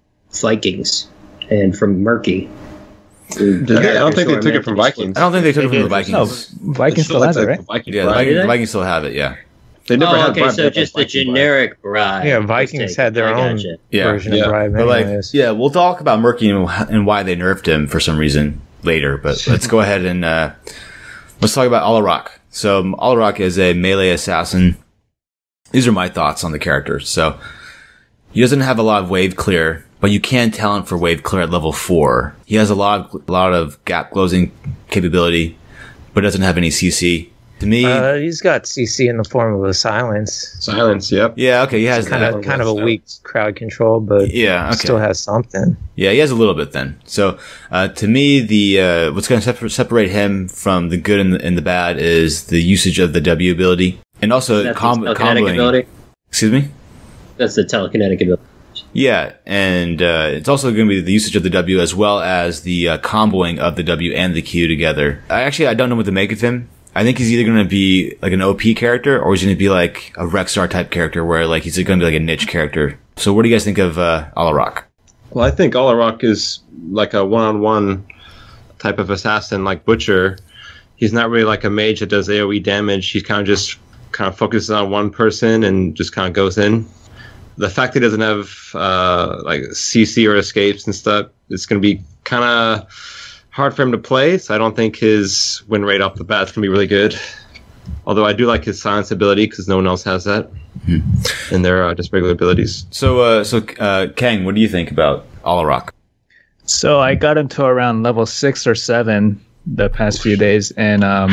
Speaker 2: Vikings and from Murky.
Speaker 4: I don't think they took it from Vikings.
Speaker 3: I don't think they took it from the
Speaker 5: They did.
Speaker 6: No,
Speaker 3: Vikings.
Speaker 6: Vikings still has it, right?
Speaker 4: Vikings,
Speaker 3: Yeah, the
Speaker 4: right?
Speaker 3: Vikings,
Speaker 2: they?
Speaker 3: the Vikings still have it. Yeah,
Speaker 4: They never
Speaker 2: Oh,
Speaker 4: had
Speaker 2: okay,
Speaker 4: bribe,
Speaker 2: so
Speaker 4: they had
Speaker 2: just the
Speaker 4: Viking bribe.
Speaker 2: generic bribe.
Speaker 1: Yeah,
Speaker 2: was
Speaker 1: Vikings
Speaker 2: taken.
Speaker 1: had their
Speaker 2: I
Speaker 1: own
Speaker 2: gotcha.
Speaker 3: yeah.
Speaker 1: version
Speaker 4: Yeah.
Speaker 1: of bribe.
Speaker 3: But like,
Speaker 1: anyways.
Speaker 3: yeah, we'll talk about Murky and, and why they nerfed him for some reason later. But let's go ahead and uh, let's talk about Alarak. So um, Alarak is a melee assassin. These are my thoughts on the character. So he doesn't have a lot of wave clear, but you can talent for wave clear at level four. He has a lot of, a lot of gap closing capability, but doesn't have any C C. To me,
Speaker 1: Uh, he's got C C in the form of a silence.
Speaker 4: Silence, yep.
Speaker 3: yeah, okay, he has
Speaker 1: Kind
Speaker 3: that.
Speaker 1: of, kind of a weak crowd control, but
Speaker 3: Yeah, okay.
Speaker 1: still has something.
Speaker 3: Yeah, he has a little bit then. So, uh, to me, the, uh, what's going to separ- separate him from the good and the, and the bad is the usage of the W ability. And also
Speaker 2: That's
Speaker 3: com-
Speaker 2: his telekinetic
Speaker 3: comboing.
Speaker 2: ability.
Speaker 3: Excuse me?
Speaker 2: That's the telekinetic ability.
Speaker 3: Yeah, and uh, it's also going to be the usage of the W as well as the uh, comboing of the W and the Q together. I actually, I don't know what to make of him. I think he's either going to be like an O P character or he's going to be like a Rexar type character where like he's going to be like a niche character. So what do you guys think of uh, Alarak?
Speaker 4: Well, I think Alarak is like a one-on-one type of assassin like Butcher. He's not really like a mage that does AoE damage. He's kind of just kind of focuses on one person and just kind of goes in. The fact that he doesn't have uh, like C C or escapes and stuff, it's going to be kind of hard for him to play. So I don't think his win rate off the bat is going to be really good. Although I do like his silence ability because no one else has that mm-hmm. in their uh, just regular abilities.
Speaker 3: So, uh, so uh, Kang, what do you think about Alarak?
Speaker 6: So I got him to around level six or seven the past few days, and um,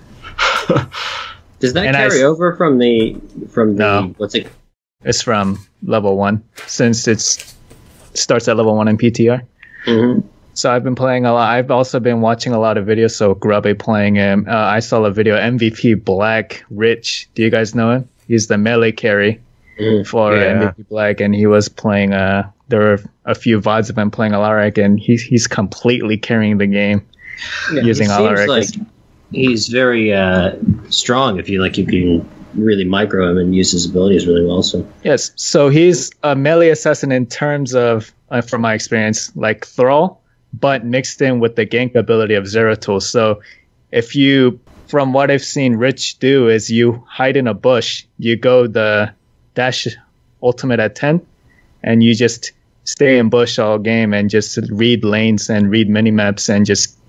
Speaker 2: does that
Speaker 6: and
Speaker 2: carry
Speaker 6: I,
Speaker 2: over from the from the
Speaker 6: no,
Speaker 2: what's it?
Speaker 6: It's from level one since it's starts at level one in P T R.
Speaker 2: Mm-hmm.
Speaker 6: So I've been playing a lot. I've also been watching a lot of videos. So Grubby playing him. Uh, I saw a video M V P Black Rich. Do you guys know him? He's the melee carry mm, for yeah. M V P Black, and he was playing. Uh, there were a few V O Ds of him playing Alarak, and he's he's completely carrying the game
Speaker 2: yeah,
Speaker 6: using Alarak.
Speaker 2: Like he's very uh, strong. If you like, you can really micro him and use his abilities really well. So
Speaker 6: yes, so he's a melee assassin in terms of, uh, from my experience, like Thrall, but mixed in with the gank ability of Zeratul. So if you, from what I've seen Rich do, is you hide in a bush, you go the dash ultimate at ten, and you just stay in bush all game and just read lanes and read minimaps and just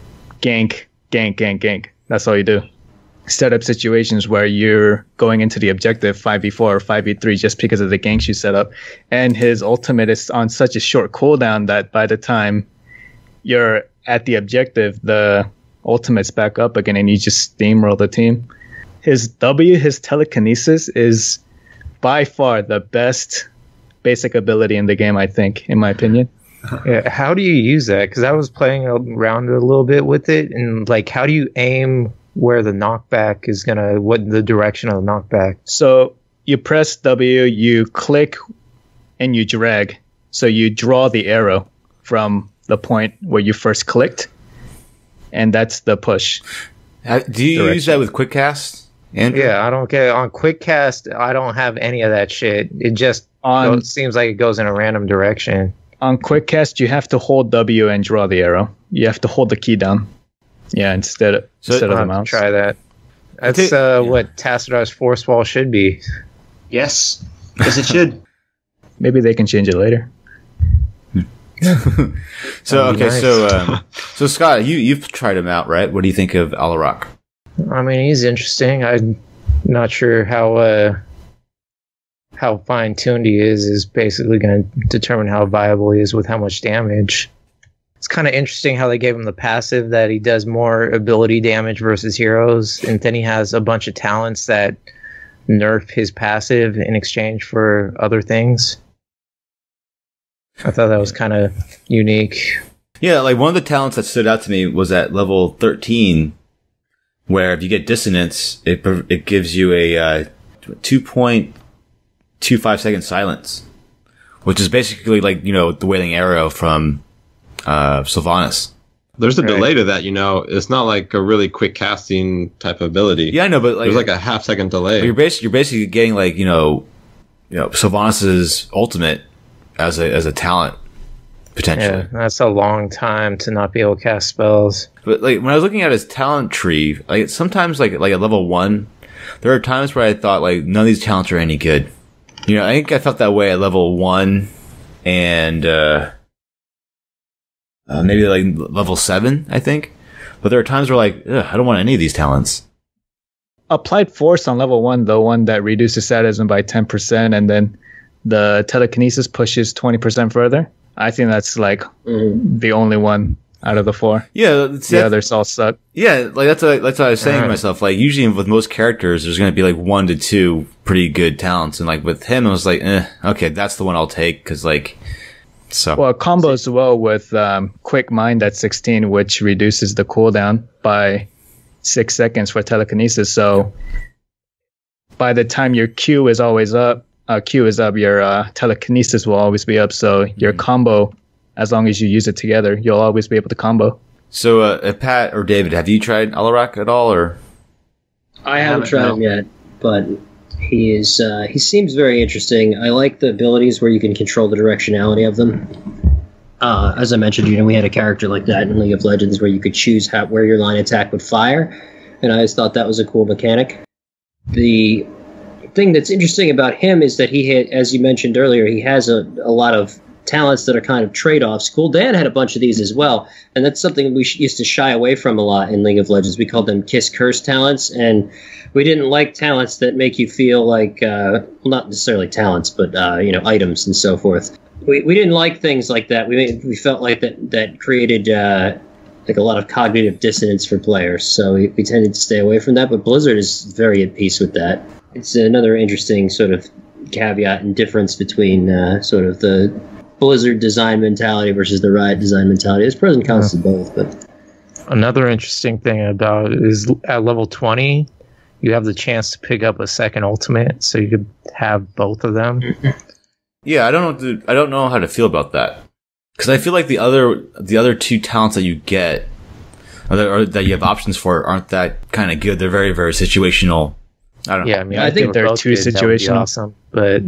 Speaker 6: gank, gank, gank, gank. That's all you do. Set up situations where you're going into the objective five v four or five v three just because of the ganks you set up. And his ultimate is on such a short cooldown that by the time you're at the objective, the ultimate's back up again and you just steamroll the team. His W, his telekinesis, is by far the best basic ability in the game, I think, in my opinion.
Speaker 1: Yeah, how do you use that? Because I was playing around a little bit with it, and like, how do you aim where the knockback is gonna, what the direction of the knockback?
Speaker 6: So you press W, you click, and you drag. So you draw the arrow from the point where you first clicked, and that's the push.
Speaker 3: Uh, do you direction. use that with Quick Cast? Andrew?
Speaker 1: Yeah, I don't get on Quick Cast. I don't have any of that shit. It just
Speaker 6: on,
Speaker 1: goes, seems like it goes in a random direction.
Speaker 6: On Quick Cast, you have to hold W and draw the arrow. You have to hold the key down. Yeah, instead of,
Speaker 1: so
Speaker 6: instead of the
Speaker 1: I'll
Speaker 6: mouse.
Speaker 1: Try that. That's uh, yeah. what Tassadar's Force Wall should be.
Speaker 5: Yes. Yes, it should.
Speaker 6: Maybe they can change it later.
Speaker 3: so okay, nice. so um, so Scott, you you've tried him out, right? What do you think of Alarak?
Speaker 1: I mean, he's interesting. I'm not sure how uh, how fine tuned he is. Is basically going to determine how viable he is with how much damage. It's kind of interesting how they gave him the passive that he does more ability damage versus heroes, and then he has a bunch of talents that nerf his passive in exchange for other things. I thought that was kind of unique.
Speaker 3: Yeah, like one of the talents that stood out to me was at level thirteen, where if you get dissonance, it it gives you a uh, two point two five second silence, which is basically like, you know, the Wailing Arrow from uh, Sylvanas.
Speaker 4: There's a
Speaker 1: right.
Speaker 4: delay to that, you know. It's not like a really quick casting type of ability.
Speaker 3: Yeah, I know, but like,
Speaker 4: there's like a half second delay.
Speaker 3: You're basically you're basically getting like, you know, you know, Sylvanas's ultimate as a as a talent potentially.
Speaker 1: Yeah, that's a long time to not be able to cast spells.
Speaker 3: But like when I was looking at his talent tree, like sometimes like like at level one, there are times where I thought like none of these talents are any good. You know, I think I felt that way at level one and uh, uh maybe like level seven, I think. But there are times where like ugh, I don't want any of these talents.
Speaker 6: Applied Force on level one, the one that reduces sadism by ten percent, and then the telekinesis pushes twenty percent further. I think that's like mm. the only one out of the four.
Speaker 3: Yeah,
Speaker 6: the others all suck.
Speaker 3: Yeah, like that's a, that's what I was saying
Speaker 1: uh,
Speaker 3: to myself. Like usually with most characters, there's going to be like one to two pretty good talents, and like with him, I was like, eh, okay, that's the one I'll take because like. So
Speaker 6: well, it combos well with um, Quick Mind at sixteen, which reduces the cooldown by six seconds for telekinesis. So by the time your Q is always up, uh, Q is up, your uh, telekinesis will always be up. So your combo, as long as you use it together, you'll always be able to combo.
Speaker 3: So, uh, Pat or David, have you tried Alarak at all, or?
Speaker 2: I haven't
Speaker 5: haven't,
Speaker 2: tried
Speaker 5: no.
Speaker 2: him yet, but he is. Uh, he seems very interesting. I like the abilities where you can control the directionality of them. Uh, as I mentioned, you know, we had a character like that in League of Legends where you could choose how, where your line attack would fire, and I always thought that was a cool mechanic. The thing that's interesting about him is that he had, as you mentioned earlier, he has a, a lot of talents that are kind of trade-offs. Cool Dan had a bunch of these as well, and that's something we used to shy away from a lot in League of Legends. We called them kiss-curse talents, and we didn't like talents that make you feel like, uh, well, not necessarily talents, but uh, you know, items and so forth. We we didn't like things like that. We we felt like that that created uh, like a lot of cognitive dissonance for players, so we, we tended to stay away from that. But Blizzard is very at peace with that. It's another interesting sort of caveat and difference between uh, sort of the Blizzard design mentality versus the Riot design mentality. There's pros and cons to both, but
Speaker 1: Another interesting thing about it is at level twenty, you have the chance to pick up a second ultimate, so you could have both of them.
Speaker 3: Yeah, I don't know. What to, I don't know how to feel about that because I feel like the other the other two talents that you get or that, or that you have options for aren't that kind of good. They're very very situational. I don't know.
Speaker 1: Yeah, I mean,
Speaker 6: I
Speaker 1: I,
Speaker 6: think
Speaker 1: think
Speaker 6: they're
Speaker 1: both
Speaker 6: too
Speaker 1: good, that would be
Speaker 6: situational.
Speaker 1: awesome, but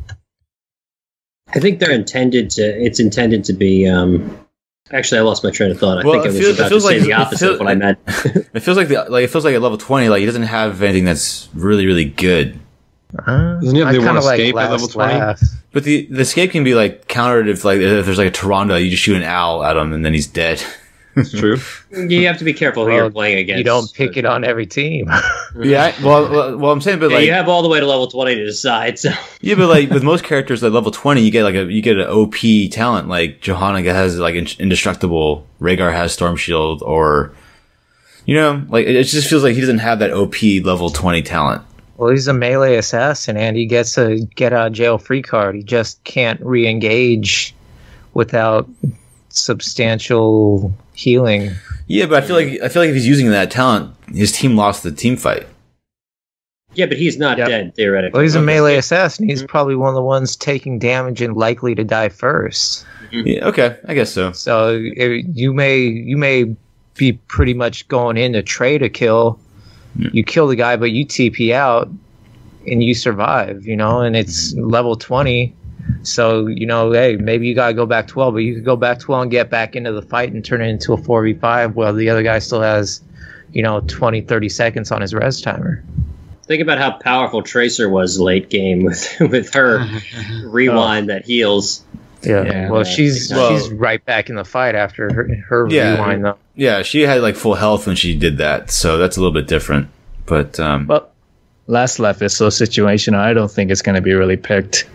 Speaker 2: I think they're intended to. It's intended to be. Um, actually, I lost my train of thought. I
Speaker 3: Well,
Speaker 2: think I
Speaker 3: it
Speaker 2: was
Speaker 3: feels- it
Speaker 2: about to
Speaker 3: feels
Speaker 2: say
Speaker 3: like-
Speaker 2: the
Speaker 3: it
Speaker 2: opposite
Speaker 3: feel-
Speaker 2: of what I meant.
Speaker 3: It feels like the like it feels like at level twenty, like he doesn't have anything that's really really good.
Speaker 1: uh,
Speaker 4: Doesn't he have
Speaker 1: I
Speaker 4: the one
Speaker 1: kinda like
Speaker 4: escape at
Speaker 1: Last
Speaker 4: level twenty?
Speaker 1: Laugh.
Speaker 3: But the the escape can be like countered if like if there's like a Tyrande, you just shoot an owl at him and then he's dead.
Speaker 4: It's true.
Speaker 2: You have to be careful who
Speaker 1: Well,
Speaker 2: you're playing against.
Speaker 1: You don't pick it on every team.
Speaker 3: Yeah, I- well, well, well, I'm saying, but
Speaker 2: Yeah,
Speaker 3: like,
Speaker 2: you have all the way to level twenty to decide. So
Speaker 3: yeah, but like with most characters at level twenty, you get like a you get an O P talent. Like Johanna has like in- indestructible, Rhaegar has Storm Shield, or you know, like it just feels like he doesn't have that O P level twenty talent.
Speaker 1: Well, he's a melee assassin, and he gets a get out of jail free card. He just can't re-engage without substantial healing.
Speaker 3: Yeah, but I feel like I feel like if he's using that talent, his team lost the team fight.
Speaker 2: yeah, but he's not
Speaker 1: Yep.
Speaker 2: dead theoretically.
Speaker 1: Well, he's a
Speaker 2: Okay.
Speaker 1: melee assassin. He's probably one of the ones taking damage and likely to die first.
Speaker 3: Yeah, okay, I guess so.
Speaker 1: So it, you may you may be pretty much going in to trade a kill. You kill the guy, but you T P out and you survive. You know, and it's level twenty. So, you know, hey, maybe you got to go back twelve, but you could go back twelve and get back into the fight and turn it into a four v five while the other guy still has, you know, twenty, thirty seconds on his res timer.
Speaker 2: Think about how powerful Tracer was late game with with her rewind that heals.
Speaker 1: Yeah.
Speaker 6: Yeah.
Speaker 1: well, she's
Speaker 3: Well-
Speaker 1: she's right back in the fight after her, her
Speaker 3: Yeah.
Speaker 1: rewind, though.
Speaker 3: Yeah, she had like full health when she did that, so that's a little bit different. But um,
Speaker 6: But Last Left is so situational. I don't think it's going to be really picked.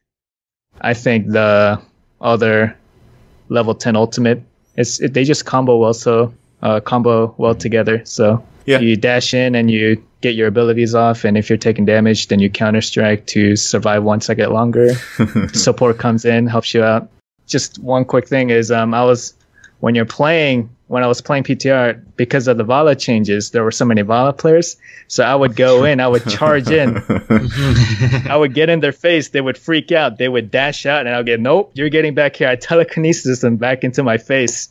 Speaker 6: I think the other level ten ultimate, it's it, they just combo well, so uh, combo well together. So
Speaker 3: Yeah.
Speaker 6: you dash in and you get your abilities off, and if you're taking damage, then you counter strike to survive one second longer. Support comes in, helps you out. Just one quick thing is, um, I was when you're playing. When I was playing P T R, because of the Vala changes, there were so many Vala players. So I would go in, I would charge in, I would get in their face, they would freak out, they would dash out, and I'll get, nope, you're getting back here. I telekinesis them back into my face.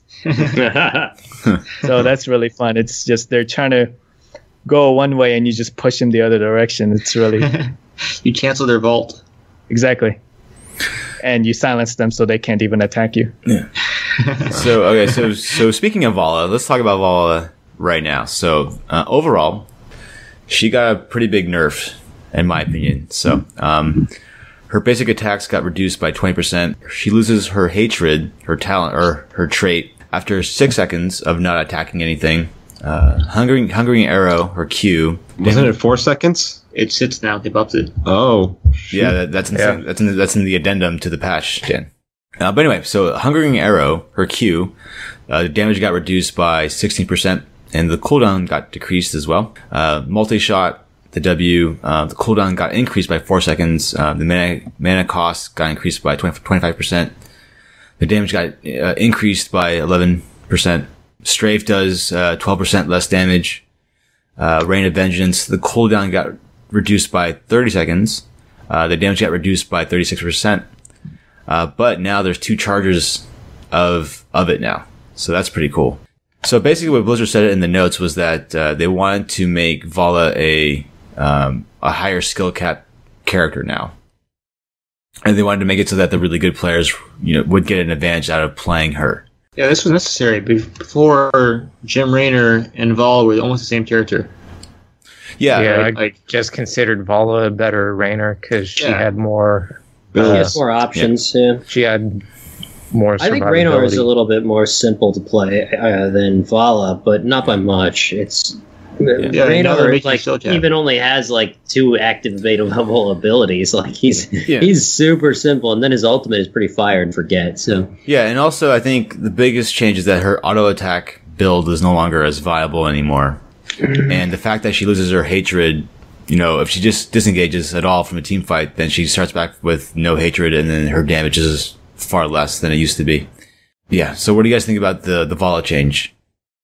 Speaker 6: So that's really fun. It's just they're trying to go one way and you just push them the other direction. It's really
Speaker 5: You cancel their vault.
Speaker 6: exactly. And you silence them so they can't even attack you.
Speaker 3: so okay, so so speaking of Vala, let's talk about Vala right now. So uh, overall, she got a pretty big nerf, in my opinion. So um, her basic attacks got reduced by twenty percent. She loses her hatred, her talent, or her trait after six seconds of not attacking anything. Uh, hungering, hungering arrow, her Q.
Speaker 4: Wasn't it four seconds?
Speaker 5: It sits now. They buffed it.
Speaker 4: Oh,
Speaker 3: Yeah, that, that's in,
Speaker 1: Yeah.
Speaker 3: that's in the, that's in the addendum to the patch, Dan. Uh, but anyway, so Hungering Arrow, her Q, uh, the damage got reduced by sixteen percent, and the cooldown got decreased as well. Uh, multi-shot, the W, uh, the cooldown got increased by four seconds. Uh, the mana, mana cost got increased by twenty, twenty-five percent. The damage got uh, increased by eleven percent. Strafe does uh, twelve percent less damage. Uh, Rain of Vengeance, the cooldown got reduced by thirty seconds. Uh, the damage got reduced by thirty-six percent. Uh, but now there's two charges of of it now. So that's pretty cool. So basically what Blizzard said in the notes was that uh, they wanted to make Vala a um, a higher skill cap character now. And they wanted to make it so that the really good players, you know, would get an advantage out of playing her.
Speaker 5: Yeah, this was necessary. Before, Jim Raynor and Vala were almost the same character.
Speaker 3: Yeah,
Speaker 1: yeah,
Speaker 5: right,
Speaker 1: I
Speaker 5: like-
Speaker 1: just considered Vala a better Rainer because she
Speaker 5: Yeah.
Speaker 1: had more.
Speaker 2: He
Speaker 1: Uh,
Speaker 2: has more options. Yeah.
Speaker 1: she had more.
Speaker 2: I think Raynor is a
Speaker 1: survivability.
Speaker 2: little bit more simple to play uh, than Vala, but not by much. It's
Speaker 5: Yeah, now they're
Speaker 2: Raynor
Speaker 5: making
Speaker 2: like
Speaker 5: skill cap.
Speaker 2: even only has like two activatable abilities. Like he's
Speaker 3: Yeah.
Speaker 2: he's super simple, and then his ultimate is pretty fire and forget. So
Speaker 3: Yeah, and also I think the biggest change is that her auto attack build is no longer as viable anymore. And the fact that she loses her hatred, you know, if she just disengages at all from a team fight, then she starts back with no hatred, and then her damage is far less than it used to be. Yeah, so what do you guys think about the, the Vala change?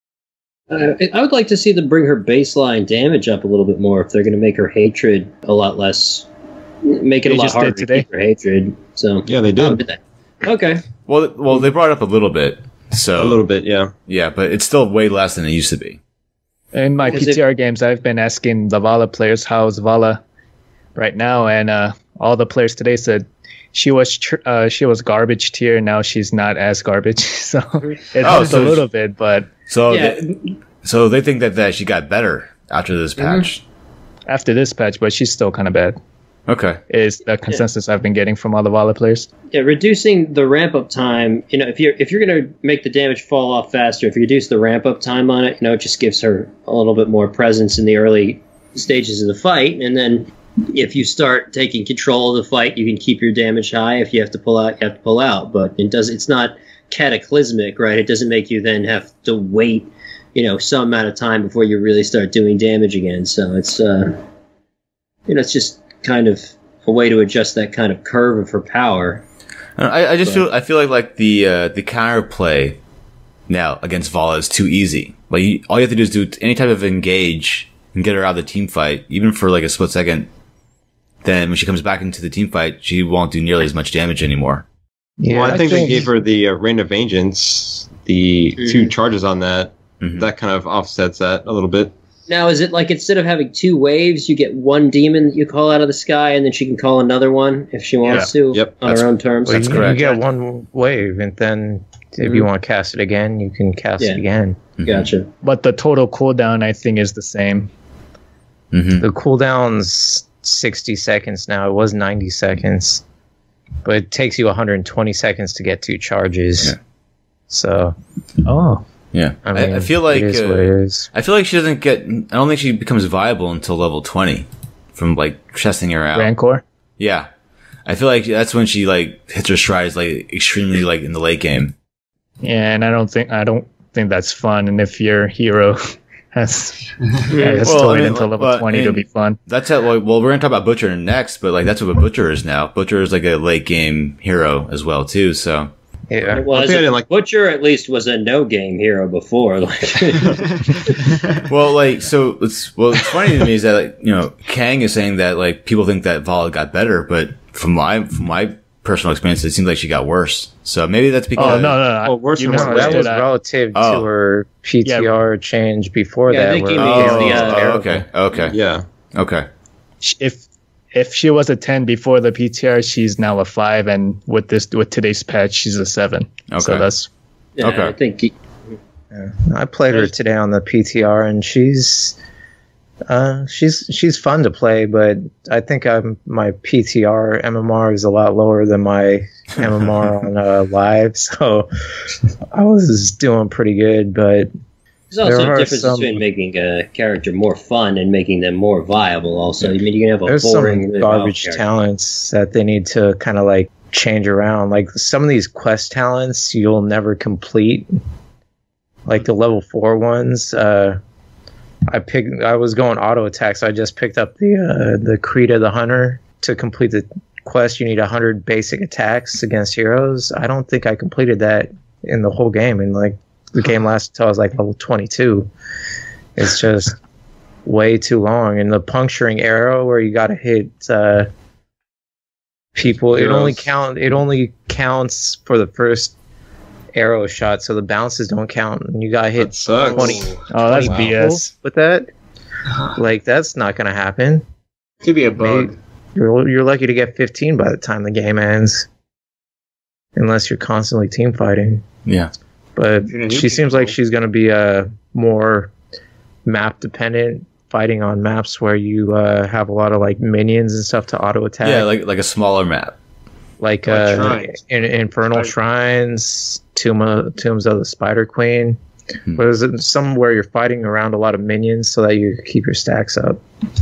Speaker 2: uh, I would like to see them bring her baseline damage up a little bit more if they're going to make her hatred a lot less, make it
Speaker 6: They
Speaker 2: a lot
Speaker 6: just
Speaker 2: harder
Speaker 6: did
Speaker 2: to
Speaker 6: today.
Speaker 2: keep her hatred. So
Speaker 4: Yeah, they
Speaker 2: Oh,
Speaker 4: did.
Speaker 2: did they? Okay.
Speaker 3: Well, well, they brought it up a little bit, so
Speaker 4: A little bit, yeah.
Speaker 3: yeah, but it's still way less than it used to be.
Speaker 6: In my
Speaker 2: Because
Speaker 6: P T R games, I've been asking the Vala players how's Vala right now, and uh, all the players today said she was tr- uh, she was garbage tier. Now she's not as garbage, so it
Speaker 3: Oh,
Speaker 6: helps
Speaker 3: so
Speaker 6: a little bit. But
Speaker 3: So,
Speaker 2: Yeah.
Speaker 3: they, so they think that, that she got better after this patch.
Speaker 6: after this patch, but she's still kind of bad.
Speaker 3: Okay.
Speaker 6: Is the consensus I've been getting from all the Vala players.
Speaker 2: Yeah, reducing the ramp up time. You know, if you're if you're going to make the damage fall off faster, if you reduce the ramp up time on it, you know, it just gives her a little bit more presence in the early stages of the fight. And then if you start taking control of the fight, you can keep your damage high. If you have to pull out, you have to pull out. But it does. It's not cataclysmic, right? It doesn't make you then have to wait, you know, some amount of time before you really start doing damage again. So it's uh, you know, it's just kind of a way to adjust that kind of curve of her power.
Speaker 3: I, I just
Speaker 2: But-
Speaker 3: feel I feel like like the uh, the counter play now against Vala is too easy. Like you, all you have to do is do any type of engage and get her out of the team fight, even for like a split second. Then when she comes back into the team fight, she won't do nearly as much damage anymore.
Speaker 1: Yeah,
Speaker 4: well, I, think, they gave her the uh, Rain of Vengeance, the two
Speaker 2: Mhm.
Speaker 4: charges on that.
Speaker 3: Mhm.
Speaker 4: That kind of offsets that a little bit.
Speaker 2: Now, is it like instead of having two waves, you get one demon that you call out of the sky, and then she can call another one if she wants to
Speaker 4: Yep,
Speaker 2: on
Speaker 3: that's-
Speaker 2: her own terms?
Speaker 1: Well,
Speaker 3: That's
Speaker 1: you,
Speaker 3: correct.
Speaker 1: You get one wave, and then if you
Speaker 2: Mhm.
Speaker 1: want to cast it again, you can cast
Speaker 2: Yeah.
Speaker 1: it again.
Speaker 2: Gotcha.
Speaker 6: But the total cooldown, I think, is the same.
Speaker 3: Mm-hmm.
Speaker 1: The cooldown's sixty seconds now. It was ninety seconds, but it takes you one hundred twenty seconds to get two charges.
Speaker 3: Yeah.
Speaker 1: So
Speaker 6: Oh,
Speaker 3: Yeah,
Speaker 1: I mean,
Speaker 3: I, I feel like
Speaker 1: it is
Speaker 3: uh,
Speaker 1: what it is.
Speaker 3: I feel like she doesn't get. I don't think she becomes viable until level twenty from like testing her out.
Speaker 6: Rancor.
Speaker 3: Yeah, I feel like that's when she like hits her strides like extremely like in the late game.
Speaker 6: Yeah, and I don't think I don't think that's fun. And if your hero has, has
Speaker 3: Well,
Speaker 6: to
Speaker 3: I
Speaker 6: wait
Speaker 3: mean,
Speaker 6: until level
Speaker 3: but-
Speaker 6: twenty to
Speaker 3: and-
Speaker 6: be fun.
Speaker 3: That's how. Well, well, we're gonna talk about Butcher next, but like that's what Butcher is now. Butcher is like a late game hero as well too. So
Speaker 1: Yeah.
Speaker 2: Well,
Speaker 4: I
Speaker 2: as
Speaker 4: think I
Speaker 2: a
Speaker 4: didn't like-
Speaker 2: Butcher at least was a no game hero before. Like,
Speaker 3: well, like so. It's well. It's funny to me is that like you know Kang is saying that like people think that Vala got better, but from my from my personal experience, it seems like she got worse. So maybe that's
Speaker 6: Oh
Speaker 3: because
Speaker 6: no, no, no!
Speaker 4: Well, worse
Speaker 6: you
Speaker 4: than
Speaker 1: No,
Speaker 4: what
Speaker 1: that
Speaker 6: misunderstood
Speaker 1: was
Speaker 6: that.
Speaker 1: relative
Speaker 3: Oh.
Speaker 1: to her P T R change before
Speaker 2: Yeah,
Speaker 1: that.
Speaker 2: they
Speaker 1: where
Speaker 2: gave
Speaker 1: it
Speaker 2: me
Speaker 1: was
Speaker 3: oh,
Speaker 2: the, uh,
Speaker 3: oh,
Speaker 1: terrible.
Speaker 3: okay, okay,
Speaker 4: Yeah.
Speaker 3: okay.
Speaker 6: If if she was a ten before the P T R, she's now a five, and with this with today's patch, she's a seven.
Speaker 3: Okay.
Speaker 6: So that's
Speaker 2: yeah,
Speaker 3: Okay.
Speaker 2: I think he-
Speaker 1: I played her today on the P T R, and she's uh, she's she's fun to play. But I think I'm, my P T R M M R is a lot lower than my M M R on uh, live, so I was doing pretty good. But
Speaker 2: there's also
Speaker 1: There
Speaker 2: a
Speaker 1: are
Speaker 2: difference
Speaker 1: some-
Speaker 2: between making a character more fun and making them more viable. Also, I mean, you can have a
Speaker 1: there's
Speaker 2: boring,
Speaker 1: some
Speaker 2: really
Speaker 1: garbage
Speaker 2: wild character.
Speaker 1: talents that they need to kind of like change around. Like some of these quest talents you'll never complete, like the level four ones. Uh, I picked. I was going auto attack, so I just picked up the uh, the Creed of the Hunter to complete the quest. You need one hundred basic attacks against heroes. I don't think I completed that in the whole game, and like the game lasted until I was like level twenty-two. It's just way too long. And the puncturing arrow where you got to hit uh, people, it only
Speaker 4: Heroes.
Speaker 1: count. It only counts for the first arrow shot, so the bounces don't count. And you got to hit
Speaker 4: That sucks.
Speaker 1: twenty.
Speaker 6: Oh, that's
Speaker 4: Wow.
Speaker 6: B S.
Speaker 1: with that. Like that's not gonna happen.
Speaker 5: Could be a bug.
Speaker 1: Maybe- You're you're lucky to get fifteen by the time the game ends, unless you're constantly team fighting.
Speaker 3: Yeah.
Speaker 1: But
Speaker 5: If you're in a new
Speaker 1: she
Speaker 5: team,
Speaker 1: seems like
Speaker 5: cool.
Speaker 1: she's gonna be uh, more map dependent, fighting on maps where you uh, have a lot of like minions and stuff to auto attack.
Speaker 3: Yeah, like like a smaller map.
Speaker 1: like
Speaker 5: Like
Speaker 1: uh,
Speaker 5: shrines.
Speaker 1: in, infernal
Speaker 5: Spider-
Speaker 1: shrines, tomb of, tombs of the Spider Queen.
Speaker 3: Hmm.
Speaker 1: But is it somewhere you're fighting around a lot of minions so that you keep your stacks up?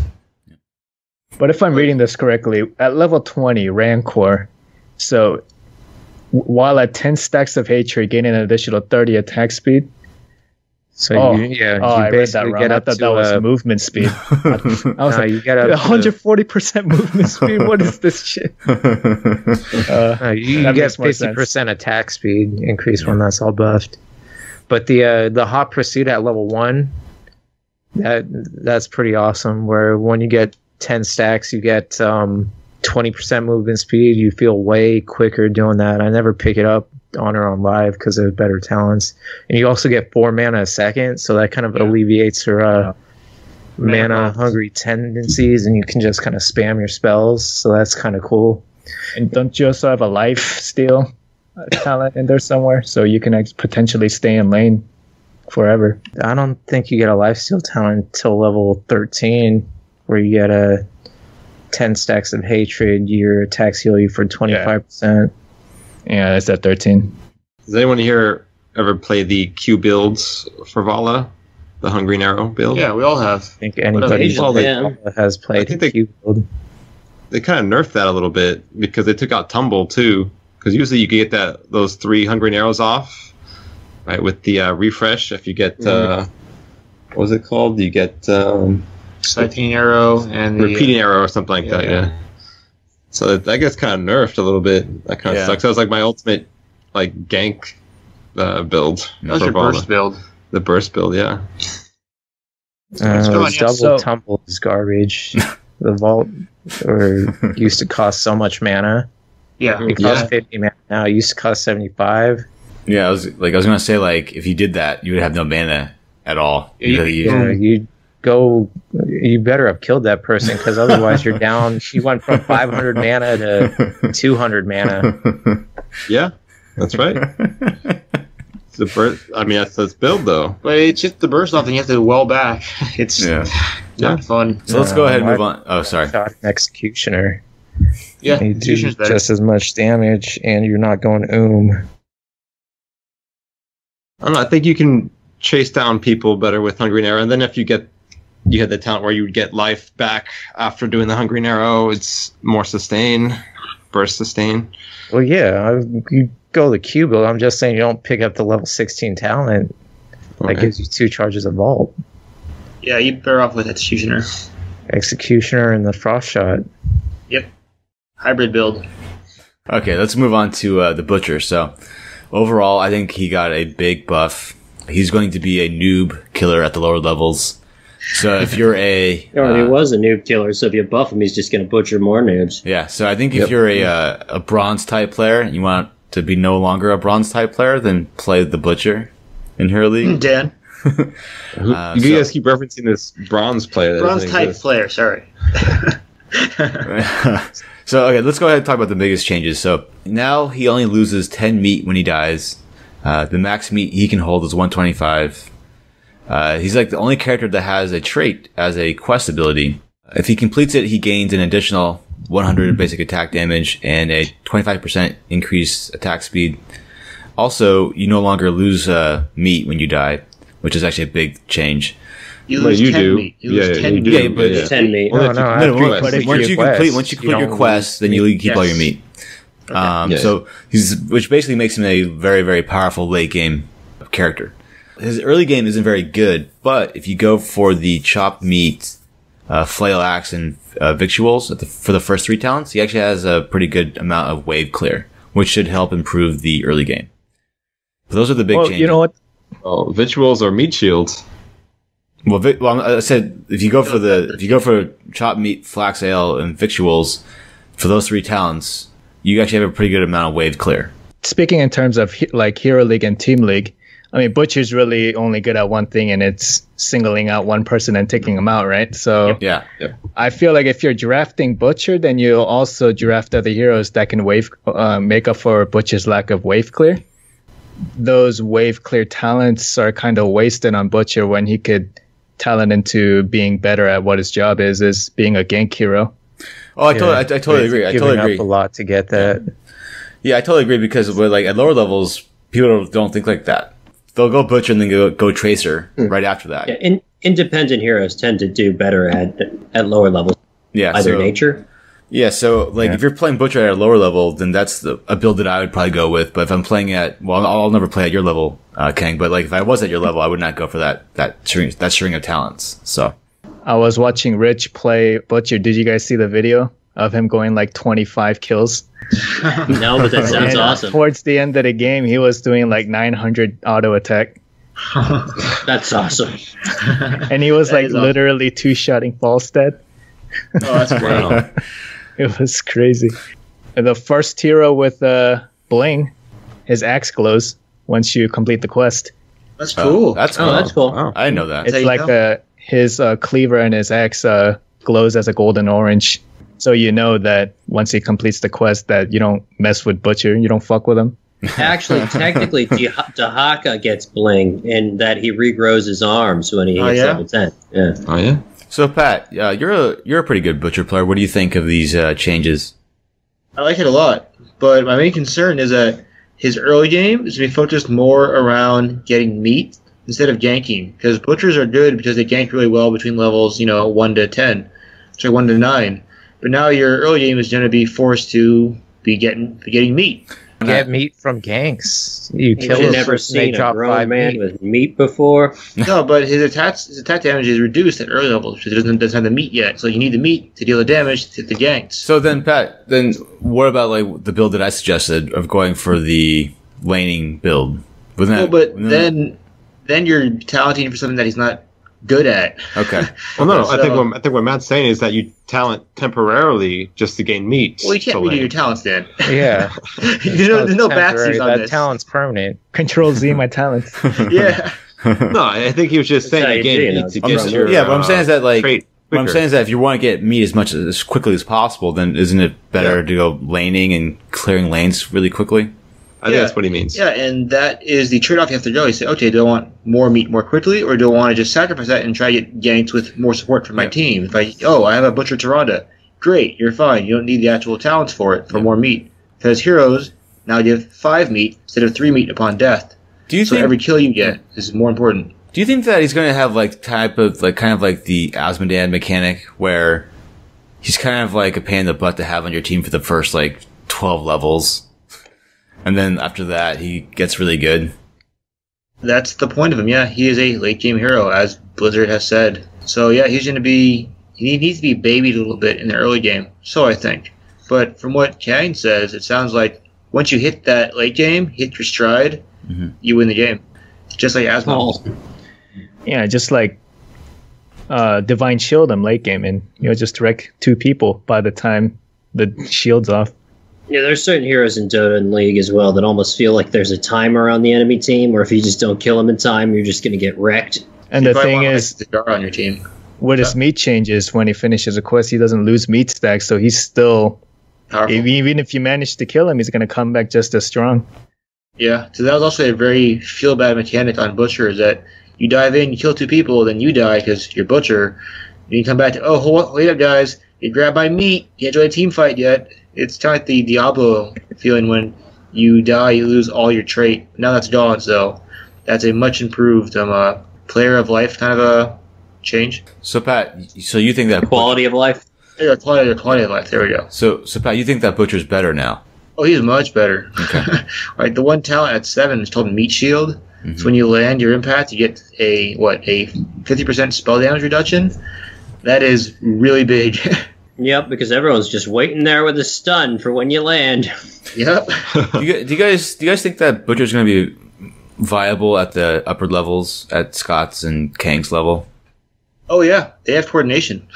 Speaker 6: But if I'm reading this correctly, at level twenty, Rancor, so w- while at ten stacks of hatred, gain an additional thirty attack speed.
Speaker 1: So
Speaker 6: Oh.
Speaker 1: you, yeah,
Speaker 6: Oh,
Speaker 1: you
Speaker 6: I read that
Speaker 1: basically
Speaker 6: wrong.
Speaker 1: get
Speaker 6: I
Speaker 1: up
Speaker 6: thought
Speaker 1: to
Speaker 6: that was
Speaker 1: uh,
Speaker 6: movement speed. I was
Speaker 1: no,
Speaker 6: like,
Speaker 1: you get up
Speaker 6: one hundred
Speaker 1: to,
Speaker 6: forty percent movement speed? What is this shit? Uh,
Speaker 1: uh, you, you
Speaker 6: That
Speaker 1: get
Speaker 6: makes more
Speaker 1: fifty percent attack speed increase when that's all buffed. But the uh, the hot pursuit at level one, that that's pretty awesome. Where when you get ten stacks, you get um, twenty percent movement speed. You feel way quicker doing that. I never pick it up on her on live because of better talents, and you also get four mana a second, so that kind of
Speaker 5: Yeah.
Speaker 1: alleviates her uh,
Speaker 5: Mana
Speaker 1: mana
Speaker 5: costs.
Speaker 1: hungry tendencies, and you can just kind of spam your spells. So that's kind of cool.
Speaker 6: and don't you also have a life steal uh, talent in there somewhere? So you can ex- potentially stay in lane forever.
Speaker 1: I don't think you get a lifesteal talent until level thirteen, where you get a ten stacks of hatred. Your attacks heal you for twenty-five percent.
Speaker 6: Yeah, it's at thirteen.
Speaker 4: Does anyone here ever play the Q builds for Vala? The Hungry Narrow build?
Speaker 5: Yeah, we all have.
Speaker 1: I think anybody
Speaker 2: Occasionally,
Speaker 1: that
Speaker 2: yeah.
Speaker 1: has played
Speaker 4: I think they-
Speaker 1: Q build.
Speaker 4: They kind of nerfed that a little bit because they took out Tumble too. Because usually you get that those three Hungry Narrows off, right? With the uh, refresh, if you get uh, what was it called? You get um,
Speaker 5: Sighting arrow and the
Speaker 4: repeating arrow or something like
Speaker 5: yeah,
Speaker 4: that.
Speaker 5: yeah.
Speaker 4: Yeah. So that gets kind of nerfed a little bit. That kind of
Speaker 3: Yeah.
Speaker 4: sucks. That was like my ultimate like gank uh, build.
Speaker 5: That was
Speaker 4: for
Speaker 5: your
Speaker 4: Vala.
Speaker 5: burst build.
Speaker 4: The burst build, yeah.
Speaker 1: Uh,
Speaker 5: Come on, yeah,
Speaker 1: double
Speaker 5: so-
Speaker 1: tumble is garbage. The vault or used to cost so much mana.
Speaker 5: Yeah,
Speaker 1: It
Speaker 4: Yeah.
Speaker 1: costs fifty mana now. It used to cost seventy-five.
Speaker 3: Yeah, I was like, I was gonna say, like, if you did that, you would have no mana at all.
Speaker 5: Yeah, you-
Speaker 3: Because you-
Speaker 1: Yeah, you go. You better have killed that person because otherwise you're down. She went from five hundred mana to two hundred mana.
Speaker 4: Yeah, that's right. It's the burst. I mean, that's that's build though.
Speaker 5: but it's just the burst off, and you have to well back. It's
Speaker 3: Yeah.
Speaker 5: not fun.
Speaker 3: So let's go
Speaker 1: Uh,
Speaker 3: ahead and
Speaker 1: my-
Speaker 3: move on. Oh, sorry.
Speaker 1: Shot an executioner.
Speaker 5: Yeah,
Speaker 1: You do
Speaker 5: execution's better.
Speaker 1: just as much damage, and you're not going oom.
Speaker 4: I don't know. I think you can chase down people better with Hungry Narrow, and then if you get you had the talent where you would get life back after doing the Hungry Narrow, it's more sustain, burst sustain.
Speaker 1: Well, yeah, I, you go the Q build. I'm just saying you don't pick up the level sixteen talent. That
Speaker 4: Okay.
Speaker 1: gives you two charges of vault,
Speaker 5: Yeah, you better off with executioner.
Speaker 1: executioner, and the frost shot.
Speaker 5: Hybrid build.
Speaker 3: Okay, let's move on to uh, the Butcher. So, overall, I think he got a big buff. He's going to be a noob killer at the lower levels. So, if you're a
Speaker 2: He already
Speaker 3: uh,
Speaker 2: was a noob killer, so if you buff him, he's just going to butcher more noobs.
Speaker 3: yeah, so I think if
Speaker 1: Yep.
Speaker 3: you're a uh, a bronze type player and you want to be no longer a bronze type player, then play the Butcher in Hero League.
Speaker 5: Dan.
Speaker 4: Who-
Speaker 3: Uh,
Speaker 4: you
Speaker 3: so-
Speaker 4: guys keep referencing this bronze player. That
Speaker 5: Bronze
Speaker 4: doesn't
Speaker 5: type
Speaker 4: exist.
Speaker 5: player, sorry.
Speaker 3: So, okay, let's go ahead and talk about the biggest changes. So, now he only loses ten meat when he dies. Uh, the max meat he can hold is one twenty-five. Uh, he's like the only character that has a trait as a quest ability. If he completes it, he gains an additional one hundred basic attack damage and a twenty-five percent increased attack speed. Also, you no longer lose uh, meat when you die, which is actually a big change.
Speaker 5: You
Speaker 4: But
Speaker 5: lose
Speaker 4: you
Speaker 5: ten
Speaker 4: do.
Speaker 5: meat. You
Speaker 4: Yeah,
Speaker 5: lose
Speaker 4: yeah,
Speaker 5: ten
Speaker 4: you do.
Speaker 5: meat.
Speaker 3: Yeah, but-
Speaker 4: Yeah.
Speaker 2: ten meat.
Speaker 1: No,
Speaker 4: Well,
Speaker 1: no,
Speaker 4: if
Speaker 1: after
Speaker 3: No,
Speaker 1: you
Speaker 3: once,
Speaker 1: complete
Speaker 3: once
Speaker 1: your
Speaker 3: you
Speaker 1: quest,
Speaker 3: complete once you
Speaker 1: you
Speaker 3: complete your
Speaker 1: don't
Speaker 3: quest, then you
Speaker 1: lose
Speaker 3: keep all your
Speaker 5: Yes.
Speaker 3: meat. Um,
Speaker 4: Yeah.
Speaker 3: So he's which basically makes him a very very powerful late game character. His early game isn't very good, but if you go for the chopped meat, uh, flail axe, and uh, victuals at the, for the first three talents, he actually has a pretty good amount of wave clear, which should help improve the early game. But those are the big
Speaker 6: Well,
Speaker 3: changes.
Speaker 6: you know what?
Speaker 4: Oh, victuals or meat shields.
Speaker 3: Well, vi- well, I said if you go for the if you go for chopped meat, flax ale, and victuals for those three talents, you actually have a pretty good amount of wave clear.
Speaker 6: Speaking in terms of he- like Hero League and Team League, I mean, Butcher's really only good at one thing, and it's singling out one person and taking them out, right? So
Speaker 3: Yeah.
Speaker 6: I feel like if you're drafting Butcher, then you'll also draft other heroes that can wave uh, make up for Butcher's lack of wave clear. Those wave clear talents are kind of wasted on Butcher when he could talent into being better at what his job is, is being a gank hero.
Speaker 3: Oh, I, totally, I, I totally
Speaker 1: He's
Speaker 3: agree. I
Speaker 1: giving
Speaker 3: totally agree.
Speaker 1: up a lot to get that.
Speaker 3: Yeah, I totally agree because with, like at lower levels, people don't think like that. They'll go Butcher and then go go Tracer
Speaker 2: Hmm.
Speaker 3: right after that.
Speaker 2: Yeah, in, independent heroes tend to do better at at lower levels
Speaker 3: Yeah,
Speaker 2: by their
Speaker 3: so,
Speaker 2: nature.
Speaker 3: Yeah, so like
Speaker 6: Yeah.
Speaker 3: if you're playing Butcher at a lower level, then that's the, a build that I would probably go with. But if I'm playing at, well, I'll, I'll never play at your level, uh, Kang. But like if I was at your level, I would not go for that that string, that string of talents. So
Speaker 6: I was watching Rich play Butcher. Did you guys see the video of him going like twenty-five kills?
Speaker 2: No, but that sounds
Speaker 6: And
Speaker 2: awesome.
Speaker 6: Towards the end of the game, he was doing like nine hundred auto attack.
Speaker 2: That's awesome.
Speaker 6: And he was
Speaker 5: That
Speaker 6: like
Speaker 5: is awesome.
Speaker 6: literally two-shotting Falstad.
Speaker 5: Oh, that's great.
Speaker 4: Wow.
Speaker 6: It was crazy. And the first hero with uh, Bling, his axe glows once you complete the quest.
Speaker 5: That's cool.
Speaker 3: uh, that's
Speaker 2: Oh,
Speaker 3: cool.
Speaker 2: that's cool.
Speaker 4: Wow.
Speaker 3: I didn't know that.
Speaker 6: It's
Speaker 5: how you
Speaker 6: like
Speaker 5: know.
Speaker 6: uh, his uh, cleaver and his axe uh, glows as a golden orange. So you know that once he completes the quest that you don't mess with Butcher, you don't fuck with him.
Speaker 2: Actually, technically, Dah- Dahaka gets bling in that he regrows his arms when he
Speaker 5: Oh,
Speaker 2: hits
Speaker 5: yeah?
Speaker 2: level ten. Yeah.
Speaker 4: Oh yeah.
Speaker 3: So Pat, uh, you're a you're a pretty good Butcher player. What do you think of these uh, changes?
Speaker 5: I like it a lot, but my main concern is that his early game is to be focused more around getting meat instead of ganking. Because butchers are good because they gank really well between levels, you know, one to ten, so one to nine. But now your early game is going to be forced to be getting be getting meat.
Speaker 1: Get meat from ganks. You kill
Speaker 2: You've
Speaker 1: a
Speaker 2: never
Speaker 1: person, they
Speaker 2: seen a
Speaker 1: drop
Speaker 2: grown
Speaker 1: five
Speaker 2: man
Speaker 1: meat.
Speaker 2: with meat before.
Speaker 5: No, but his attack his attack damage is reduced at early levels because it doesn't doesn't have the meat yet. So you need the meat to deal the damage to the ganks.
Speaker 3: So then, Pat, then what about like the build that I suggested of going for the laning build? Wouldn't
Speaker 5: Well,
Speaker 3: that,
Speaker 5: but
Speaker 3: wouldn't
Speaker 5: then then you're talenting for something that he's not good at.
Speaker 3: that- okay.
Speaker 4: Well, no, no. I think
Speaker 5: So-
Speaker 4: what I think what Matt's saying is that you talent temporarily just to gain meat.
Speaker 5: Well, you can't
Speaker 4: to
Speaker 5: redo
Speaker 4: lane.
Speaker 5: your talents then.
Speaker 1: Yeah.
Speaker 5: there's no, there's no
Speaker 1: Temporary,
Speaker 5: backsies on
Speaker 1: that
Speaker 5: this.
Speaker 1: talent's permanent.
Speaker 6: Control Z my talent.
Speaker 5: Yeah.
Speaker 4: No, I think he was just
Speaker 2: That's how
Speaker 4: saying
Speaker 2: you do,
Speaker 4: again
Speaker 2: you know,
Speaker 4: meat to
Speaker 2: it's
Speaker 4: get
Speaker 2: from-
Speaker 4: your
Speaker 3: Yeah, what I'm
Speaker 4: uh,
Speaker 3: saying is that like
Speaker 4: trait
Speaker 3: what I'm
Speaker 4: quicker.
Speaker 3: saying is that if you want to get meat as much as quickly as possible, then isn't it better to go laning and clearing lanes really quickly?
Speaker 4: I think
Speaker 5: Yeah.
Speaker 4: that's what he means.
Speaker 5: Yeah, and that is the trade-off you have to go. You say, okay, do I want more meat more quickly, or do I want to just sacrifice that and try to get ganked with more support from my
Speaker 3: Yeah.
Speaker 5: team? If I, oh, I have a Butcher Tyrande. Great, you're fine. You don't need the actual talents for it, for more meat. Because heroes now give five meat instead of three meat upon death.
Speaker 3: Do you
Speaker 5: So
Speaker 3: think
Speaker 5: every kill you get is more important.
Speaker 3: Do you think that he's going to have like type of like kind of like the Asmodan mechanic where he's kind of like a pain in the butt to have on your team for the first like twelve levels, and then after that he gets really good?
Speaker 5: That's the point of him, yeah. He is a late-game hero, as Blizzard has said. So, yeah, he's going to be... He needs to be babied a little bit in the early game, so I think. But from what Kang says, it sounds like once you hit that late game, hit your stride,
Speaker 3: Mhm.
Speaker 5: you win the game. Just like Asmo.
Speaker 2: Oh,
Speaker 6: Yeah, just like uh, Divine Shield him late game, and you know just wreck two people by the time the shield's off.
Speaker 2: yeah, there's certain heroes in Dota and League as well that almost feel like there's a timer on the enemy team, or if you just don't kill them in time, you're just going to get wrecked.
Speaker 6: And
Speaker 5: You
Speaker 6: the
Speaker 5: probably
Speaker 6: thing
Speaker 5: want, like,
Speaker 6: is,
Speaker 5: Cigar on your team.
Speaker 6: with his meat changes, when he finishes a quest, he doesn't lose meat stack, so he's still
Speaker 5: Powerful.
Speaker 6: even if you manage to kill him, he's gonna come back just as strong.
Speaker 5: Yeah, so that was also a very feel-bad mechanic on Butcher, is that you dive in, you kill two people, then you die because you're Butcher. And you come back to, oh, hold, wait up, guys. You grabbed my meat. You can't join a team fight yet. It's kind of like the Diablo feeling when you die, you lose all your trait. Now that's gone, so that's a much improved um, uh, player of life kind of a change.
Speaker 3: So Pat, so you think that
Speaker 2: Quality of life.
Speaker 5: Yeah, quality, quality of life. There we go.
Speaker 3: So so Pat, you think that Butcher's better now?
Speaker 5: Oh, he's much better.
Speaker 3: Okay.
Speaker 5: Right, the one talent at seven is called Meat Shield.
Speaker 3: Mhm.
Speaker 5: So when you land your impact, you get a what a fifty percent spell damage reduction. That is really big.
Speaker 2: Yep, because everyone's just waiting there with a stun for when you land.
Speaker 5: Yep.
Speaker 3: do, you, do you guys do you guys think that Butcher's going to be viable at the upper levels at Scott's and Kang's level?
Speaker 5: Oh yeah, they have coordination.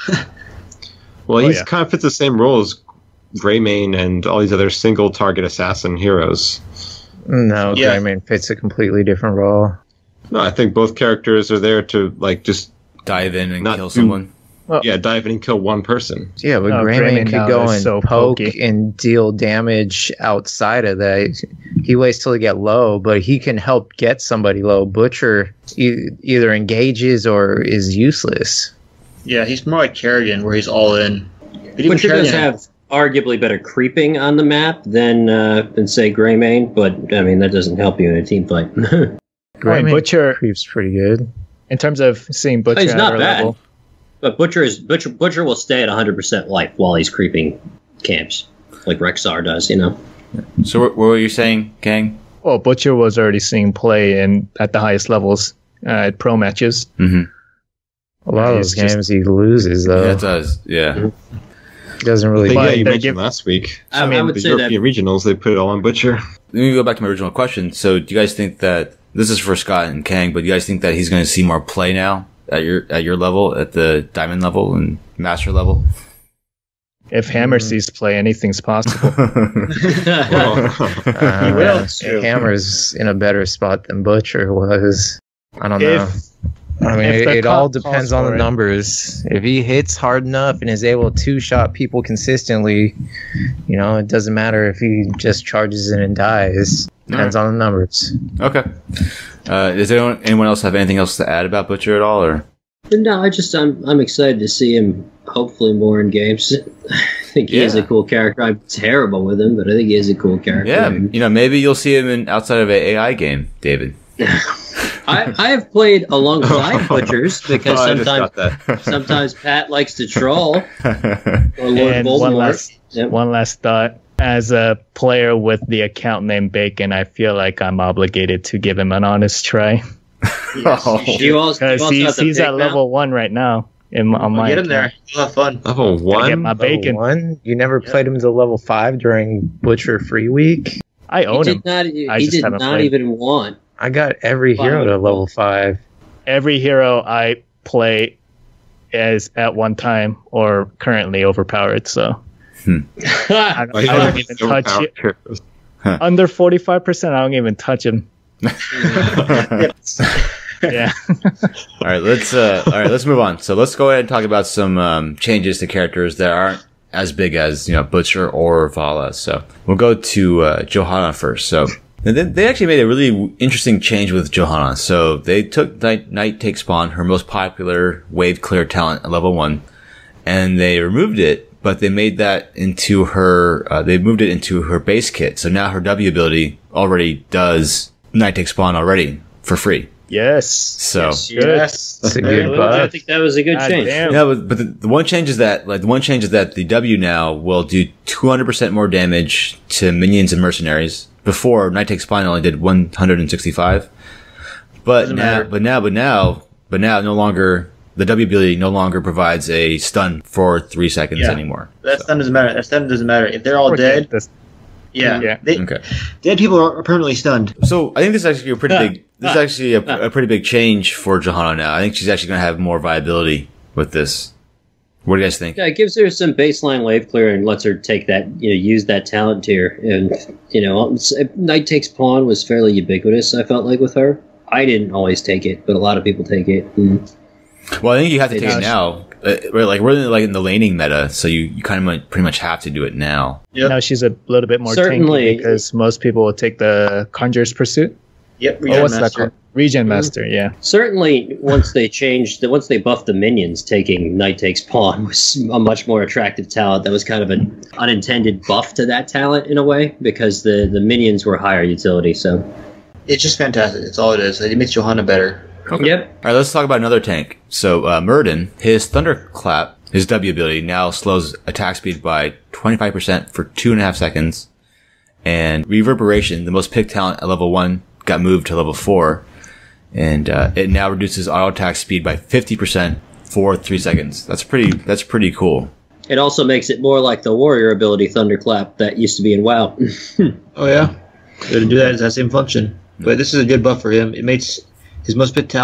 Speaker 4: Well,
Speaker 6: Oh,
Speaker 4: he's
Speaker 6: yeah.
Speaker 4: kind of fits the same role as Greymane and all these other single target assassin heroes.
Speaker 1: No,
Speaker 5: Yeah.
Speaker 1: Greymane fits a completely different role.
Speaker 4: No, I think both characters are there to like just
Speaker 3: Dive in and
Speaker 4: Not
Speaker 3: kill
Speaker 4: too-
Speaker 3: someone.
Speaker 4: yeah dive in and kill one person.
Speaker 1: Yeah, but
Speaker 6: No,
Speaker 1: Greymane
Speaker 6: Greymane
Speaker 1: could
Speaker 6: now
Speaker 1: go
Speaker 6: is
Speaker 1: and
Speaker 6: so
Speaker 1: poke
Speaker 6: pokey.
Speaker 1: and deal damage outside of that. He waits till he get low, but he can help get somebody low. Butcher e- either engages or is useless.
Speaker 5: Yeah, he's more like Kerrigan, where he's all in. But even
Speaker 2: Butcher does
Speaker 5: Kerrigan-
Speaker 2: have arguably better creeping on the map than uh, than say Greymane, but I mean that doesn't help you in a team fight.
Speaker 1: Greymane
Speaker 6: Butcher-
Speaker 1: creeps pretty good.
Speaker 6: In terms of seeing Butcher
Speaker 2: He's
Speaker 6: at
Speaker 2: not
Speaker 6: our
Speaker 2: bad.
Speaker 6: level,
Speaker 2: But Butcher is Butcher. Butcher will stay at one hundred percent life while he's creeping camps, like Rexar does. You know.
Speaker 3: So what, what were you saying, Kang?
Speaker 6: well, Butcher was already seeing play in at the highest levels uh, at pro matches.
Speaker 3: Mm-hmm.
Speaker 1: A lot of those
Speaker 6: He's just-
Speaker 1: games he loses though.
Speaker 3: Yeah, it does. Yeah.
Speaker 1: He doesn't
Speaker 4: I
Speaker 1: really.
Speaker 4: think,
Speaker 6: But
Speaker 4: yeah, you
Speaker 6: they
Speaker 4: mentioned
Speaker 6: give-
Speaker 4: last week.
Speaker 2: I, I
Speaker 6: mean,
Speaker 2: would
Speaker 4: The
Speaker 2: say
Speaker 4: European
Speaker 2: that.
Speaker 4: regionals, they put it all on Butcher.
Speaker 3: Let me go back to my original question. So, do you guys think that this is for Scott and Kang? But do you guys think that he's going to see more play now at your at your level, at the diamond level and master level?
Speaker 6: If Hammer sees play, anything's possible.
Speaker 4: Well,
Speaker 1: Uh,
Speaker 5: will, it's true.
Speaker 1: Hammer's in a better spot than Butcher was. I don't know.
Speaker 6: If
Speaker 1: I mean,
Speaker 6: if
Speaker 1: it,
Speaker 6: the
Speaker 1: it all
Speaker 6: comp
Speaker 1: depends
Speaker 6: calls
Speaker 1: on
Speaker 6: for
Speaker 1: the
Speaker 6: it.
Speaker 1: numbers. If he hits hard enough and is able to shot people consistently, you know, it doesn't matter if he just charges in and dies. Depends on the numbers.
Speaker 3: Okay. Uh, does anyone anyone else have anything else to add about Butcher at all, or?
Speaker 2: No, I just I'm I'm excited to see him hopefully more in games. I think he is
Speaker 3: Yeah.
Speaker 2: a cool character. I'm terrible with him, but I think he is a cool character.
Speaker 3: Yeah, you know, maybe you'll see him in outside of an A I game, David.
Speaker 2: I, I have played alongside Butchers because
Speaker 4: Oh, I just
Speaker 2: sometimes
Speaker 4: got that.
Speaker 2: sometimes Pat likes to troll or Lord
Speaker 6: And one
Speaker 2: Voldemort.
Speaker 6: last,
Speaker 2: Yep.
Speaker 6: one last thought. As a player with the account name Bacon, I feel like I'm obligated to give him an honest try.
Speaker 3: Oh.
Speaker 2: You also, you
Speaker 6: Because
Speaker 2: also
Speaker 6: he's,
Speaker 2: have the
Speaker 6: he's
Speaker 2: big
Speaker 6: at
Speaker 2: mouth.
Speaker 6: level one right now. In, on my
Speaker 5: Get him there.
Speaker 6: account.
Speaker 5: You'll have fun.
Speaker 4: Level
Speaker 6: Gotta
Speaker 4: one.
Speaker 6: get my bacon.
Speaker 1: Level one? You never played him to level five during Butcher Free Week?
Speaker 6: I
Speaker 2: He
Speaker 6: own
Speaker 2: did
Speaker 6: him.
Speaker 2: not. He
Speaker 6: I just
Speaker 2: did
Speaker 6: haven't
Speaker 2: not
Speaker 6: played.
Speaker 2: even want.
Speaker 1: I got every hero to level five.
Speaker 6: Every hero I play is at one time or currently overpowered. So I,
Speaker 2: I
Speaker 6: I don't even touch it. Under forty-five percent, I don't even touch him. Yeah.
Speaker 3: All right, let's uh, all right, let's move on. So let's go ahead and talk about some um, changes to characters that aren't as big as you know Butcher or Vala. So we'll go to uh, Johanna first. So and then they actually made a really interesting change with Johanna. So they took Night, Night Take Spawn, her most popular wave clear talent at level one, and they removed it. But they made that into her. Uh, they moved it into her base kit. So now her W ability already does Night Take Spawn already for free.
Speaker 6: Yes.
Speaker 3: So.
Speaker 5: Yes.
Speaker 1: That's a
Speaker 2: I
Speaker 1: good buff.
Speaker 2: think that was a good
Speaker 6: God
Speaker 2: change.
Speaker 6: damn.
Speaker 3: Yeah, but, but the, the one change is that, like, the one change is that the W now will do two hundred percent more damage to minions and mercenaries. Before, Night Take Spawn only did one hundred sixty-five. But
Speaker 5: Doesn't
Speaker 3: now,
Speaker 5: matter.
Speaker 3: but now, but now, but now, no longer, the W ability no longer provides a stun for three seconds
Speaker 5: Yeah.
Speaker 3: anymore.
Speaker 5: That
Speaker 3: So,
Speaker 5: stun doesn't matter. That stun doesn't matter. If they're all dead,
Speaker 6: That's-
Speaker 5: yeah.
Speaker 6: Yeah.
Speaker 5: They,
Speaker 3: okay.
Speaker 5: Dead people are permanently stunned.
Speaker 3: So I think this is actually a pretty
Speaker 2: Ah.
Speaker 3: big, this is
Speaker 2: Ah.
Speaker 3: actually a, a pretty big change for Johanna now. I think she's actually going to have more viability with this. What do you guys think?
Speaker 2: Yeah, it gives her some baseline wave clear and lets her take that, you know, use that talent tier. And, you know, it's- Night Takes Pawn was fairly ubiquitous, I felt like, with her. I didn't always take it, but a lot of people take it. And
Speaker 3: Well, I think you have to take
Speaker 2: Yeah.
Speaker 3: it now. Uh, we're like we're in, like in the laning meta, so you, you kind of might, pretty much have to do it now.
Speaker 5: Yep.
Speaker 6: Now she's a little bit more
Speaker 2: Certainly.
Speaker 6: tanky because most people will take the Conjurer's Pursuit.
Speaker 5: Yep.
Speaker 6: Oh,
Speaker 5: Regen
Speaker 6: what's that
Speaker 5: Master.
Speaker 6: called? Regen Master, yeah.
Speaker 2: certainly, once they changed, once they buffed the minions, taking Night Takes Pawn was a much more attractive talent. That was kind of an unintended buff to that talent in a way, because the, the minions were higher utility. So,
Speaker 5: It's just fantastic. It's all it is. It makes Johanna better.
Speaker 2: yep.
Speaker 3: All right, let's talk about another tank. So uh, Murden, his Thunderclap, his W ability now slows attack speed by twenty-five percent for two and a half seconds, and Reverberation, the most picked talent at level one, got moved to level four, and uh, it now reduces auto attack speed by fifty percent for three seconds. That's pretty. That's pretty cool.
Speaker 2: It also makes it more like the warrior ability Thunderclap that used to be in WoW.
Speaker 5: Oh yeah. They didn't do that as that same function. But this is a good buff for him. It makes his most picked talent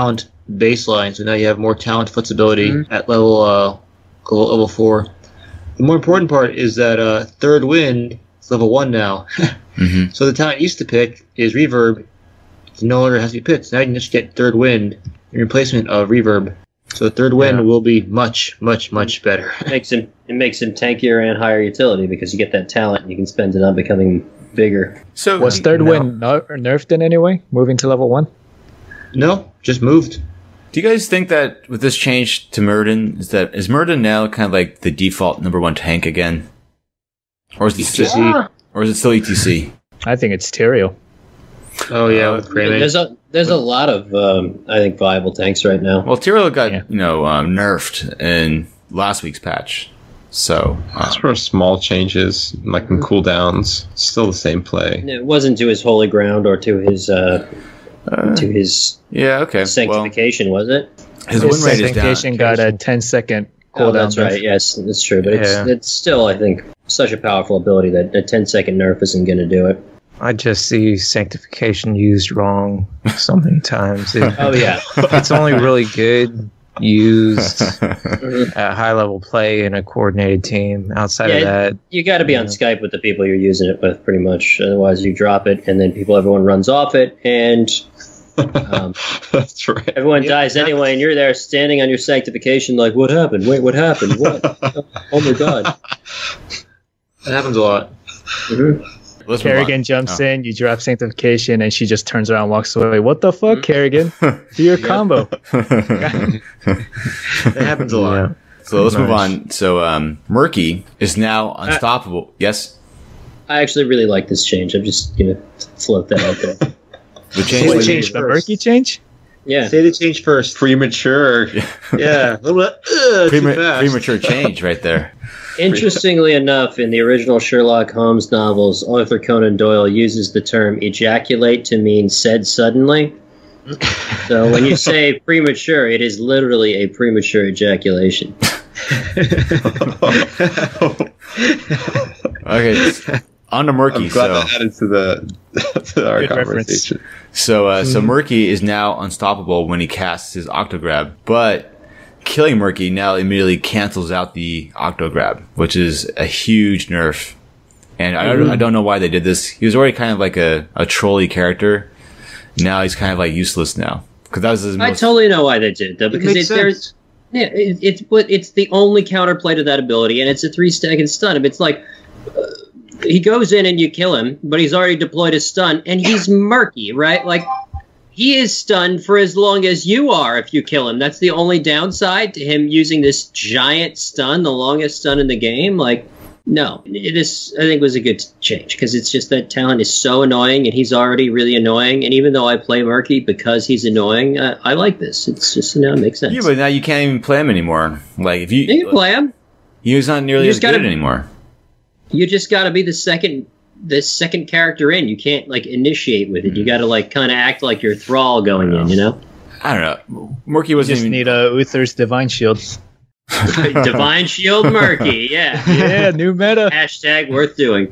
Speaker 5: baseline, so now you have more talent, flexibility
Speaker 2: Mhm.
Speaker 5: at level uh, level, level four. The more important part is that uh, Third Wind is level one now.
Speaker 3: hmm
Speaker 5: So the talent you used to pick is Reverb. It no longer has to be picked. So now you can just get Third Wind in replacement of Reverb. So Third Wind
Speaker 1: Yeah.
Speaker 5: will be much, much, much better.
Speaker 2: It makes him it makes him tankier and higher utility because you get that talent and you can spend it on becoming bigger.
Speaker 3: So
Speaker 6: Was Third
Speaker 1: No.
Speaker 6: Wind ner- nerfed in any way, moving to level one?
Speaker 5: No, just moved.
Speaker 3: do you guys think that with this change to Murden, is that is Murden now kind of like the default number one tank again, or is it
Speaker 5: E T C.
Speaker 3: still, or is it still E T C?
Speaker 6: I think it's Tyrael.
Speaker 5: Oh yeah,
Speaker 3: Uh,
Speaker 5: with Greymane.
Speaker 2: There's a there's a lot of um, I think viable tanks right now.
Speaker 3: Well, Tyrael got
Speaker 6: Yeah.
Speaker 3: you know um, nerfed in last week's patch, so uh,
Speaker 4: That's for small changes, like in cooldowns. Still the same play.
Speaker 2: It wasn't to his holy ground or to his uh,
Speaker 3: uh,
Speaker 2: to his
Speaker 3: yeah, okay. Well,
Speaker 2: sanctification, was it?
Speaker 3: his
Speaker 6: His
Speaker 3: win rate is down.
Speaker 6: sanctification got a ten second
Speaker 2: Oh,
Speaker 6: cooldown.
Speaker 2: that's
Speaker 6: buff.
Speaker 2: right. Yes, that's true. But it's
Speaker 1: Yeah.
Speaker 2: it's still I think such a powerful ability that a ten second nerf isn't going to do it.
Speaker 1: I just see sanctification used wrong so many times. It-
Speaker 2: Oh yeah.
Speaker 1: it's only really good used at high level play in a coordinated team. Outside
Speaker 2: Yeah,
Speaker 1: of that,
Speaker 2: You got to be on
Speaker 1: Yeah.
Speaker 2: Skype with the people you're using it with, pretty much. Otherwise, you drop it, and then people, everyone runs off it, and um,
Speaker 4: That's right.
Speaker 2: everyone
Speaker 5: Yeah,
Speaker 2: dies
Speaker 5: that's-
Speaker 2: anyway. And you're there standing on your sanctification, like, "What happened? Wait, what happened? What? Oh my god!"
Speaker 5: That happens a lot.
Speaker 2: Mhm.
Speaker 3: Let's move on.
Speaker 6: Kerrigan jumps
Speaker 3: Oh.
Speaker 6: in, you drop sanctification, and she just turns around and walks away. What the fuck, Kerrigan? Do your combo.
Speaker 5: That happens a lot.
Speaker 1: yeah.
Speaker 3: So let's move
Speaker 1: Nice.
Speaker 3: on. So um, Murky is now unstoppable. Yes,
Speaker 2: I actually really like this change. I'm just gonna float that out there.
Speaker 3: the
Speaker 5: Say
Speaker 3: change.
Speaker 5: the
Speaker 3: was-
Speaker 5: change
Speaker 6: The
Speaker 5: first.
Speaker 6: murky change?
Speaker 2: Yeah.
Speaker 5: Say the change first.
Speaker 4: Premature.
Speaker 5: Yeah, a little bit. Uh, too
Speaker 3: Prema-
Speaker 5: fast.
Speaker 3: premature change right there.
Speaker 2: Interestingly enough, in the original Sherlock Holmes novels, Arthur Conan Doyle uses the term ejaculate to mean said suddenly. So when you say premature, it is literally a premature ejaculation.
Speaker 3: Okay, on to Murky.
Speaker 4: I'm glad
Speaker 3: So,
Speaker 4: that added to the to our
Speaker 6: Good reference.
Speaker 4: conversation.
Speaker 3: so, uh, so Murky is now unstoppable when he casts his Octograb, but killing Murky now immediately cancels out the Octograb, which is a huge nerf. And I don't, I don't know why they did this. He was already kind of like a, a trolly character. Now he's kind of like useless now. Because that was his
Speaker 2: I
Speaker 3: most.
Speaker 2: totally know why they did it, though,
Speaker 5: It
Speaker 2: because
Speaker 5: makes
Speaker 2: it, there's
Speaker 5: sense.
Speaker 2: yeah, it, it's but it's the only counterplay to that ability, and it's a three second stun. It's like uh, he goes in and you kill him, but he's already deployed his stun, and he's murky, right? Like he is stunned for as long as you are if you kill him. That's the only downside to him using this giant stun, the longest stun in the game. Like, no, it is. I think was a good change because it's just that talent is so annoying, and he's already really annoying. And even though I play Murky because he's annoying, uh, I like this. It's just you know it makes sense.
Speaker 3: Yeah, but now you can't even play him anymore. Like if you,
Speaker 2: you can play him.
Speaker 3: he's not nearly
Speaker 2: You
Speaker 3: as
Speaker 2: just
Speaker 3: good
Speaker 2: gotta-
Speaker 3: anymore.
Speaker 2: You just got to be the second, the second character in. You can't like initiate with it. You got to like kind of act like you're Thrall going in. You know,
Speaker 3: I don't know. Murky
Speaker 6: You
Speaker 3: wasn't
Speaker 6: just
Speaker 3: even.
Speaker 6: need a Uther's Divine Shield.
Speaker 2: Divine Shield Murky. Yeah.
Speaker 6: Yeah, new meta.
Speaker 2: Hashtag worth doing.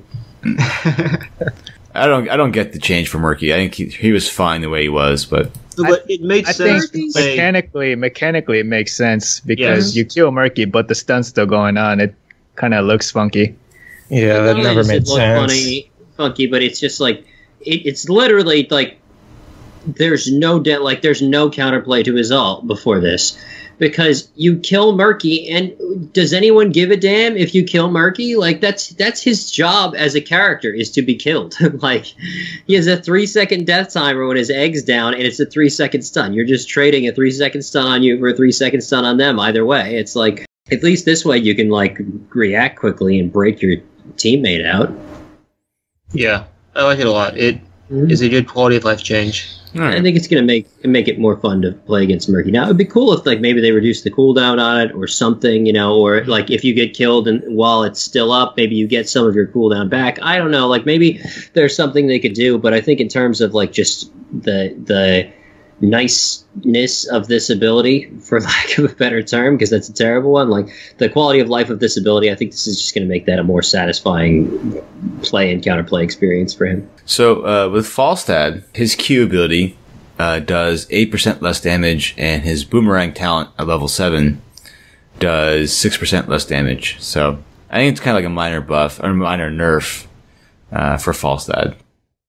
Speaker 3: I don't. I don't get the change for Murky. I think he, he was fine the way he was, but
Speaker 5: No, but it made
Speaker 6: I
Speaker 5: sense.
Speaker 6: think
Speaker 5: to say-
Speaker 6: mechanically, mechanically it makes sense because
Speaker 5: Yes.
Speaker 6: you kill Murky, but the stun's still going on. It kind of looks funky.
Speaker 1: Yeah, that
Speaker 2: Not only
Speaker 1: never
Speaker 2: does it
Speaker 1: made
Speaker 2: look
Speaker 1: sense.
Speaker 2: Funny, funky, but it's just like it, it's literally like there's no de- like there's no counterplay to his ult before this because you kill Murky, and does anyone give a damn if you kill Murky? Like that's that's his job as a character is to be killed. Like he has a three second death timer when his egg's down, and it's a three second stun. You're just trading a three second stun on you for a three second stun on them. Either way, it's like at least this way you can like react quickly and break your teammate out.
Speaker 5: Yeah, I like it a lot. It is a good quality of life change.
Speaker 3: all
Speaker 2: I
Speaker 3: right.
Speaker 2: think it's gonna make make it more fun to play against Murky. Now it'd be cool if like maybe they reduce the cooldown on it or something, you know, or like if you get killed and while it's still up, maybe you get some of your cooldown back. I don't know, like maybe there's something they could do, but I think in terms of like just the the niceness of this ability, for lack of a better term, because that's a terrible one, like the quality of life of this ability, I think this is just gonna make that a more satisfying play and counterplay experience for him.
Speaker 3: So uh, with Falstad, his Q ability uh, does eight percent less damage, and his Boomerang talent at level seven does six percent less damage. So I think it's kind of like a minor buff, or a minor nerf uh, for Falstad.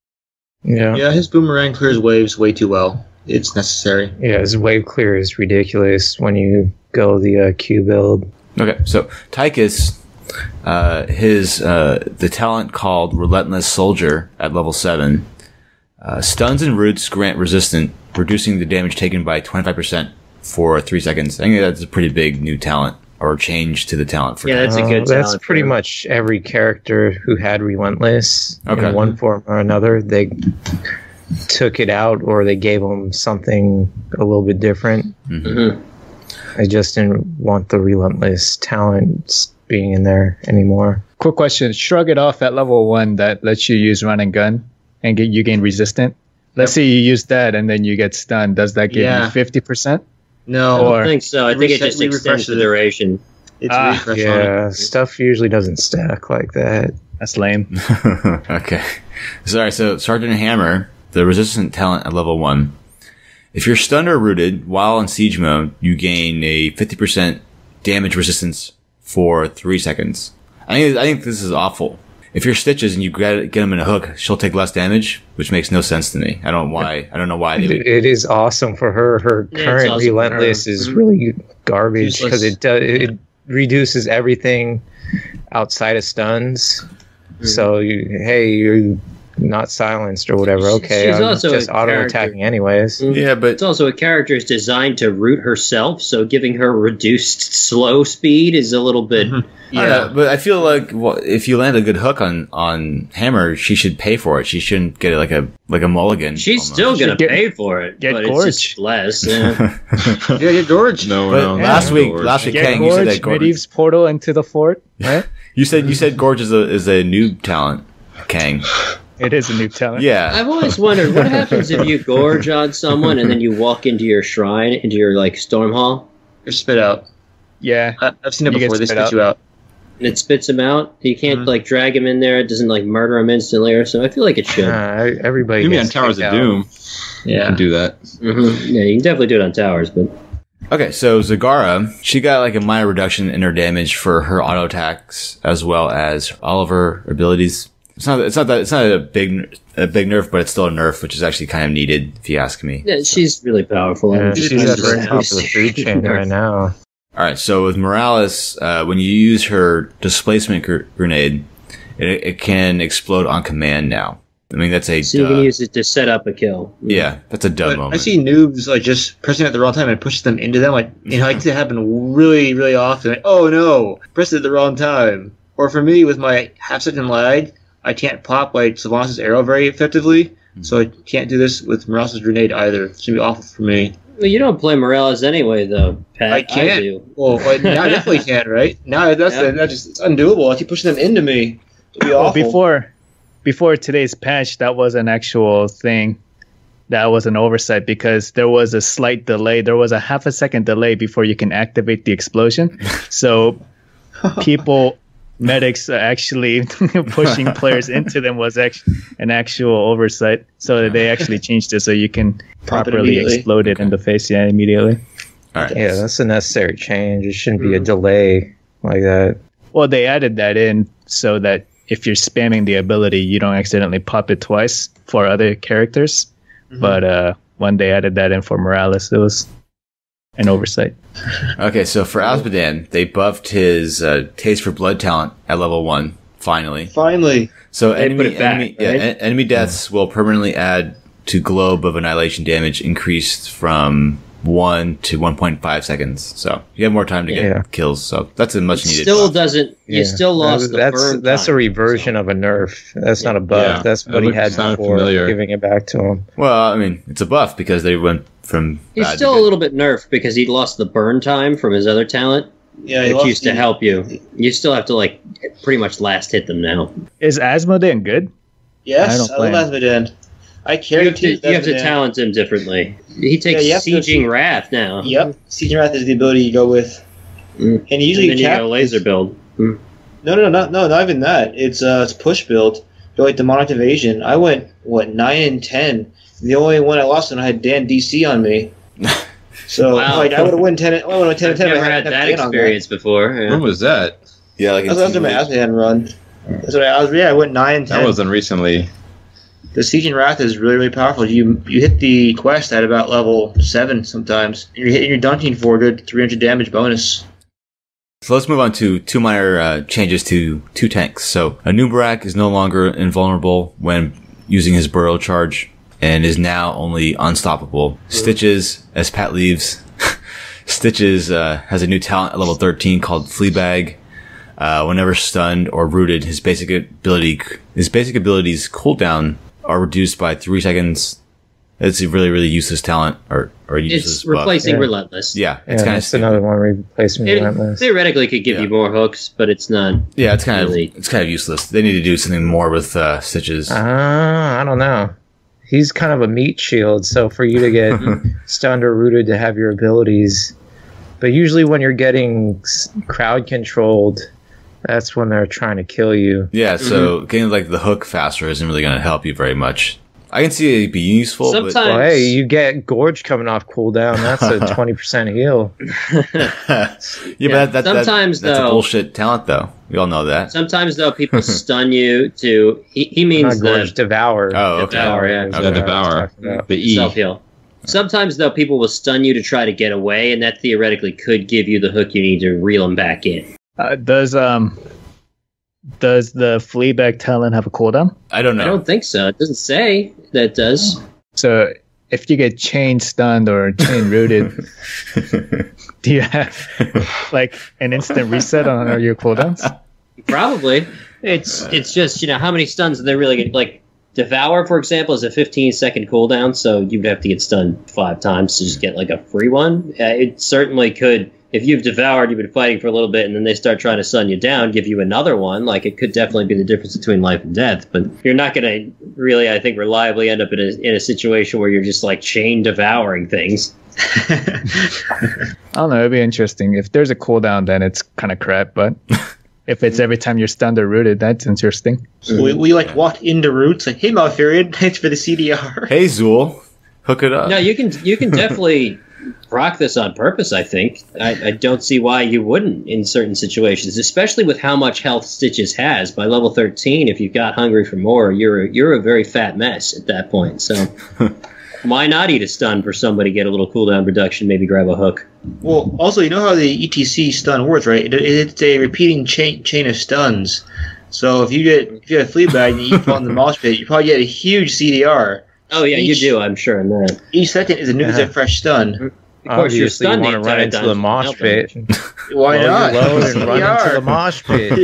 Speaker 1: Yeah.
Speaker 5: Yeah, his boomerang clears waves way too well. It's necessary.
Speaker 1: Yeah, his wave clear is ridiculous when you go the uh, Q build.
Speaker 3: Okay, so Tychus, uh, his uh, the talent called Relentless Soldier at level seven, uh, stuns and roots grant resistant, reducing the damage taken by twenty-five percent for three seconds. I think that's a pretty big new talent or change to the talent for
Speaker 2: Yeah, that's a
Speaker 1: Uh,
Speaker 2: good
Speaker 1: That's
Speaker 2: talent
Speaker 1: pretty
Speaker 2: for him.
Speaker 1: much every character who had Relentless
Speaker 3: Okay.
Speaker 1: in one form or another. They took it out, or they gave them something a little bit different.
Speaker 2: Mhm.
Speaker 1: I just didn't want the Relentless talent being in there anymore.
Speaker 6: Quick question: shrug it off at level one that lets you use run and gun and get you gain resistant. Let's say you use that and then you get stunned. Does that give
Speaker 5: Yeah.
Speaker 6: you fifty percent?
Speaker 5: No,
Speaker 2: I
Speaker 6: Or-
Speaker 2: don't think so. I think it
Speaker 5: Reset-
Speaker 2: just extends the
Speaker 5: refreshes it.
Speaker 2: duration.
Speaker 5: it's
Speaker 6: Ah,
Speaker 5: a refresh on it.
Speaker 1: Yeah, stuff usually doesn't stack like that.
Speaker 6: That's lame.
Speaker 3: Okay. Sorry, so Sergeant Hammer, the resistant talent at level one. If you're stunned or rooted while in siege mode, you gain a fifty percent damage resistance for three seconds. I think, I think this is awful. If you're Stitches and you get, get them in a hook, she'll take less damage, which makes no sense to me. I don't why. I don't know why they would.
Speaker 1: It is awesome for her. Her
Speaker 2: Yeah, it's
Speaker 1: current
Speaker 2: awesome for
Speaker 1: Relentless
Speaker 2: her.
Speaker 1: is
Speaker 2: Mhm.
Speaker 1: really garbage because
Speaker 5: Useless.
Speaker 1: it does it reduces everything outside of stuns. So you, hey, you're not silenced or whatever.
Speaker 2: She's-
Speaker 1: Okay,
Speaker 2: she's
Speaker 1: I'm
Speaker 2: also
Speaker 1: just
Speaker 2: a
Speaker 1: auto
Speaker 2: character.
Speaker 1: attacking anyways.
Speaker 2: Mhm.
Speaker 3: Yeah, but
Speaker 2: It's also a character is designed to root herself, so giving her reduced slow speed is a little bit.
Speaker 3: I don't know, but I feel like well, if you land a good hook on, on Hammer, she should pay for it. She shouldn't get it like a like a mulligan.
Speaker 2: She's
Speaker 3: almost.
Speaker 2: still gonna
Speaker 6: Get-
Speaker 2: pay for it,
Speaker 6: get
Speaker 2: but it's
Speaker 6: Gorge.
Speaker 2: just less. Yeah.
Speaker 5: Yeah, yeah, George.
Speaker 4: No,
Speaker 3: But
Speaker 4: no.
Speaker 3: last
Speaker 4: no,
Speaker 3: week,
Speaker 4: George.
Speaker 3: last week,
Speaker 6: Get
Speaker 3: Kang, you said
Speaker 6: Gorge,
Speaker 3: that Gorge.
Speaker 6: Medivh's portal into the fort. Right?
Speaker 3: You said you said Gorge is a is a noob talent, Kang.
Speaker 6: It is a new talent.
Speaker 3: Yeah.
Speaker 2: I've always wondered what happens if you gorge on someone and then you walk into your shrine, into your like storm hall,
Speaker 5: You're spit out.
Speaker 6: Yeah.
Speaker 5: I, I've seen it
Speaker 6: You get
Speaker 5: before. They
Speaker 6: spit
Speaker 5: spit
Speaker 6: out.
Speaker 5: you out.
Speaker 2: and it spits him out. You can't
Speaker 5: Mhm.
Speaker 2: like drag him in there. It doesn't like murder him instantly or so. I feel like it should.
Speaker 1: Uh, everybody
Speaker 4: You mean on
Speaker 1: gets
Speaker 4: Towers
Speaker 1: kicked
Speaker 4: of
Speaker 1: out.
Speaker 4: Doom? You
Speaker 5: Yeah.
Speaker 4: can do that.
Speaker 2: hmm Yeah, you can definitely do it on towers, but
Speaker 3: Okay, so Zagara, she got like a minor reduction in her damage for her auto attacks as well as all of her abilities. It's not it's not that it's not a big a big nerf, but it's still a nerf, which is actually kind of needed if you ask me.
Speaker 2: yeah, she's really powerful.
Speaker 1: Yeah,
Speaker 2: and
Speaker 1: she's
Speaker 5: She's
Speaker 1: at
Speaker 5: just
Speaker 1: the
Speaker 5: very
Speaker 1: top of the food chain right now.
Speaker 3: All right, so with Morales, uh, when you use her displacement gr- grenade, it, it can explode on command now. I mean, that's a
Speaker 2: So you
Speaker 3: duh.
Speaker 2: can use it to set up a kill.
Speaker 3: yeah, that's a dumb
Speaker 5: But
Speaker 3: moment.
Speaker 5: I see noobs like just pressing it at the wrong time and pushes them into them. Like you know, I see it happen really, really often. Like, oh no, pressed it at the wrong time. Or for me, with my half second lag, I can't pop like Sylvanas' arrow very effectively, so I can't do this with Morales' grenade either. It's gonna be awful for me.
Speaker 2: Well, you don't play Morales anyway, though, Pat.
Speaker 5: I can't.
Speaker 2: do.
Speaker 5: Well, like, now I definitely can't, right? Now that's
Speaker 2: Yeah.
Speaker 5: that's just it's undoable. I keep pushing them into me. It'll be
Speaker 6: Well,
Speaker 5: awful.
Speaker 6: before before today's patch, that was an actual thing. That was an oversight because there was a slight delay. There was a half a second delay before you can activate the explosion. So people, medics, are actually pushing players into them was actually an actual oversight. So they actually changed it so you can
Speaker 5: Pop it
Speaker 6: properly
Speaker 5: immediately.
Speaker 6: explode it in the face. Yeah, immediately.
Speaker 3: All right.
Speaker 1: Yeah, that's a necessary change. It shouldn't be a
Speaker 5: Mhm.
Speaker 1: delay like that.
Speaker 6: Well, they added that in so that if you're spamming the ability, you don't accidentally pop it twice for other characters.
Speaker 5: Mhm.
Speaker 6: But uh, when they added that in for Morales, it was an oversight.
Speaker 3: Okay, so for Azmodan, they buffed his uh, Taste for Blood talent at level one, finally.
Speaker 5: Finally,
Speaker 3: So
Speaker 2: They
Speaker 3: enemy,
Speaker 2: put it back,
Speaker 3: enemy, yeah,
Speaker 2: right?
Speaker 3: en- enemy deaths will permanently add to Globe of Annihilation damage increased from one to one point five seconds. So you have more time to get
Speaker 1: Yeah.
Speaker 3: kills. So that's a much
Speaker 2: It
Speaker 3: needed
Speaker 2: still
Speaker 3: buff.
Speaker 2: doesn't. You
Speaker 1: Yeah.
Speaker 2: still lost the
Speaker 1: that's
Speaker 2: burn.
Speaker 1: that's
Speaker 2: time,
Speaker 1: a reversion
Speaker 2: so.
Speaker 1: of a nerf. That's not a buff.
Speaker 4: Yeah,
Speaker 1: That's
Speaker 4: that
Speaker 1: what he
Speaker 4: looked-
Speaker 1: had
Speaker 4: sounded
Speaker 1: before,
Speaker 4: familiar.
Speaker 1: giving it back to him.
Speaker 3: Well, I mean, it's a buff because they went from
Speaker 2: He's
Speaker 3: bad to
Speaker 2: still a
Speaker 3: good.
Speaker 2: little bit nerfed because he lost the burn time from his other talent,
Speaker 5: yeah, he
Speaker 2: which
Speaker 5: lost
Speaker 2: used to
Speaker 5: the-
Speaker 2: help you. You still have to like pretty much last hit them now.
Speaker 6: Is Asmodean good?
Speaker 5: Yes,
Speaker 6: I
Speaker 5: I,
Speaker 6: don't
Speaker 5: love
Speaker 6: play
Speaker 5: Asmodean. I
Speaker 2: You
Speaker 5: carry
Speaker 2: have to,
Speaker 5: two
Speaker 2: you have to
Speaker 5: Asmodean.
Speaker 2: talent him differently. He takes
Speaker 5: you have to go
Speaker 2: sieging
Speaker 5: to-
Speaker 2: wrath now.
Speaker 5: Yep, Siege and Wrath is the ability you go with,
Speaker 2: Mm.
Speaker 5: and usually
Speaker 2: And then you
Speaker 5: cap-
Speaker 2: go laser build. Mm.
Speaker 5: No, no, no, no, not even that. It's uh, it's push build. Go like demonic evasion. I went what nine and ten, The only one I lost, and I had Dan D C on me. So
Speaker 2: Wow.
Speaker 5: like I would have won ten. I would have won ten
Speaker 2: I've
Speaker 5: ten.
Speaker 2: never
Speaker 5: I
Speaker 2: had
Speaker 5: had
Speaker 2: that
Speaker 5: Dan on
Speaker 2: experience before. yeah.
Speaker 4: When was that?
Speaker 3: Yeah, like in
Speaker 5: That's what I was
Speaker 3: Team
Speaker 5: my run. That's what I was. Yeah, I went nine and ten.
Speaker 4: That wasn't recently.
Speaker 5: The Siege and Wrath is really, really powerful. You you hit the quest at about level seven sometimes. And you're hitting your dungeon for a good three hundred damage bonus.
Speaker 3: So let's move on to two minor uh, changes to two tanks. So Anubarak is no longer invulnerable when using his Burrow charge and is now only unstoppable. Stitches, as Pat leaves, Stitches uh, has a new talent at level thirteen called Fleabag. Uh, whenever stunned or rooted, his basic ability, his basic abilities cooldown are reduced by three seconds. It's a really, really useless talent or, or useless
Speaker 2: It's
Speaker 3: buff.
Speaker 2: replacing
Speaker 1: Yeah.
Speaker 2: Relentless.
Speaker 3: Yeah,
Speaker 1: Yeah,
Speaker 3: it's kind of
Speaker 1: that's another one replacement.
Speaker 2: It
Speaker 1: Relentless.
Speaker 2: theoretically could give
Speaker 3: Yeah.
Speaker 2: you more hooks, but it's not.
Speaker 3: yeah, it's kind
Speaker 2: Really?
Speaker 3: of it's kind of useless. They need to do something more with uh, Stitches.
Speaker 1: Uh, I don't know. He's kind of a meat shield, so for you to get stunned or rooted to have your abilities. But usually when you're getting s- crowd controlled, that's when they're trying to kill you.
Speaker 3: Yeah, so
Speaker 2: Mm-hmm.
Speaker 3: getting like the hook faster isn't really going to help you very much. I can see it being useful,
Speaker 2: Sometimes-
Speaker 1: Well, hey, you get Gorge coming off cooldown. That's a twenty percent heal.
Speaker 3: but yeah,
Speaker 2: Yeah,
Speaker 3: but that, that,
Speaker 2: sometimes,
Speaker 3: that, that's a
Speaker 2: though-
Speaker 3: bullshit talent, though. We all know that.
Speaker 2: Sometimes though, people stun you to. He, he
Speaker 1: Not
Speaker 2: means
Speaker 1: Gorge,
Speaker 2: the
Speaker 1: Devour.
Speaker 3: Oh, okay.
Speaker 2: Devour, yeah.
Speaker 1: is
Speaker 4: Yeah,
Speaker 1: what I was
Speaker 4: Devour.
Speaker 1: talking about.
Speaker 4: The E.
Speaker 2: self heal. Sometimes though, people will stun you to try to get away, and that theoretically could give you the hook you need to reel them back in.
Speaker 6: Uh, does um does the Fleabag talent have a cooldown?
Speaker 3: I don't know.
Speaker 2: I don't think so. It doesn't say that it does.
Speaker 6: So if you get chain stunned or chain rooted, do you have like an instant reset on all your cooldowns?
Speaker 2: Probably. It's it's just, you know, how many stuns are they really get? Like, Devour, for example, is a fifteen second cooldown, so you'd have to get stunned five times to just get, like, a free one. Uh, it certainly could, if you've devoured, you've been fighting for a little bit, and then they start trying to stun you down, give you another one. Like, it could definitely be the difference between life and death, but you're not going to really, I think, reliably end up in a, in a situation where you're just, like, chain devouring things.
Speaker 6: I don't know. It'd be interesting. If there's a cooldown, then it's kind of crap. But if it's every time you're stunned or rooted, that's interesting.
Speaker 5: So we, we like walked into Roots like, hey Malfurion, thanks for the C D R.
Speaker 3: Hey, Zool, hook it up.
Speaker 2: No, you can you can definitely rock this on purpose, I think. I, I don't see why you wouldn't in certain situations, especially with how much health Stitches has. By level thirteen, if you've got hungry for more, you're a, you're a very fat mess at that point. So why not eat a stun for somebody, get a little cooldown reduction, maybe grab a hook?
Speaker 5: Well, also, you know how the E T C stun works, right? It, it's a repeating chain chain of stuns. So if you get if you have Fleabag and you fall in the mosh pit, you probably get a huge C D R.
Speaker 2: Oh, yeah, you
Speaker 5: Each-
Speaker 2: do, I'm sure, in that.
Speaker 5: Each second is a new is a
Speaker 1: Yeah.
Speaker 5: fresh stun.
Speaker 2: Of course, you're
Speaker 1: Obviously, you
Speaker 2: stunned
Speaker 1: want
Speaker 2: the
Speaker 1: to run
Speaker 2: entire
Speaker 1: into the
Speaker 2: dungeon.
Speaker 1: mosh
Speaker 2: Help
Speaker 1: pit.
Speaker 2: them.
Speaker 5: Why
Speaker 1: Lower
Speaker 5: not?
Speaker 1: your load and run into
Speaker 5: C D R.
Speaker 1: the mosh pit.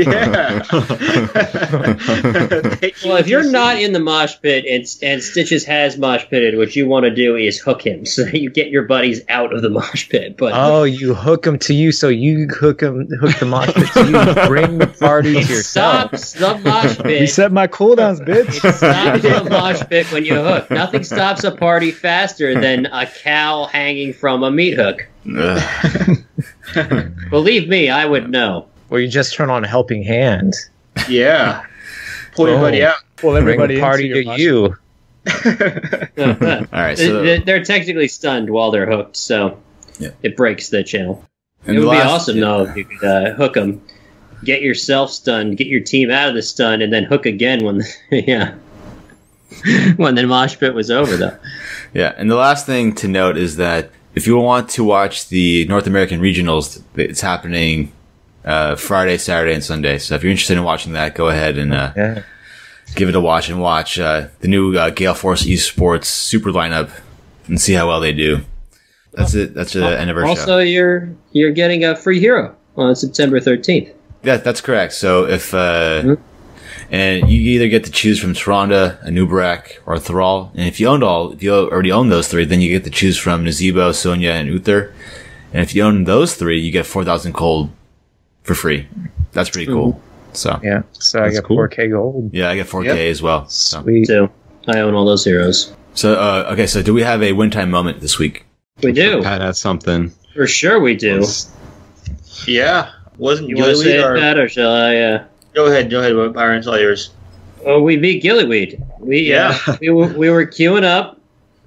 Speaker 5: Yeah.
Speaker 2: Well, if you're not in the mosh pit and, and Stitches has mosh pitted, what you want to do is hook him so that you get your buddies out of the mosh pit. But
Speaker 1: Oh, you hook them to you, so you hook them, hook the mosh pit to you. Bring the party to
Speaker 2: it
Speaker 1: yourself.
Speaker 2: stops the mosh pit.
Speaker 6: Reset my cooldowns, bitch.
Speaker 2: It stops the mosh pit when you hook. Nothing stops a party faster than a cow hanging from a meat hook.
Speaker 3: Ugh.
Speaker 2: Believe me, I would know.
Speaker 1: Or you just turn on a helping hand.
Speaker 5: Yeah. Pull your
Speaker 1: Oh.
Speaker 5: buddy out.
Speaker 6: Pull
Speaker 1: Bring
Speaker 6: everybody
Speaker 1: the party
Speaker 6: into
Speaker 1: to
Speaker 6: your
Speaker 1: you.
Speaker 3: All right, so
Speaker 2: They- They're technically stunned while they're hooked, so
Speaker 3: Yeah.
Speaker 2: it breaks the channel.
Speaker 3: and
Speaker 2: It
Speaker 3: the
Speaker 2: would be
Speaker 3: last-
Speaker 2: awesome,
Speaker 3: yeah.
Speaker 2: though, if you could uh, hook them, get yourself stunned, get your team out of the stun, and then hook again when, yeah, when the mosh pit was over, though.
Speaker 3: Yeah, and the last thing to note is that if you want to watch the North American regionals, it's happening uh, Friday, Saturday, and Sunday. So if you're interested in watching that, go ahead and uh,
Speaker 1: Yeah.
Speaker 3: give it a watch and watch uh, the new uh, Gale Force Esports super lineup and see how well they do. That's it. That's the end of our
Speaker 2: Also,
Speaker 3: show.
Speaker 2: you're you're getting a free hero on September thirteenth.
Speaker 3: Yeah, that's correct. So if uh,
Speaker 2: Mhm.
Speaker 3: and you either get to choose from Tyrande, Anubarak, or Thrall, and if you owned all, if you already own those three, then you get to choose from Nazebo, Sonya, and Uther. And if you own those three, you get four thousand gold for free. That's pretty cool. So
Speaker 1: Yeah. So I
Speaker 4: That's
Speaker 1: get
Speaker 4: cool.
Speaker 1: four K gold.
Speaker 3: yeah, I get four K
Speaker 5: Yep.
Speaker 3: as well. So
Speaker 1: Sweet.
Speaker 2: So I own all those heroes.
Speaker 3: so uh, okay, so do we have a win time moment this week?
Speaker 2: We do.
Speaker 4: Pat had something.
Speaker 2: For sure we do.
Speaker 5: Yeah. Wasn't
Speaker 2: You want to say
Speaker 5: Gillyweed
Speaker 2: it,
Speaker 5: or...
Speaker 2: Pat, or shall I? Uh...
Speaker 5: Go ahead, go ahead, Byron. It's all yours.
Speaker 2: Oh, we beat Gillyweed. We,
Speaker 5: Yeah.
Speaker 2: uh, we, were, we were queuing up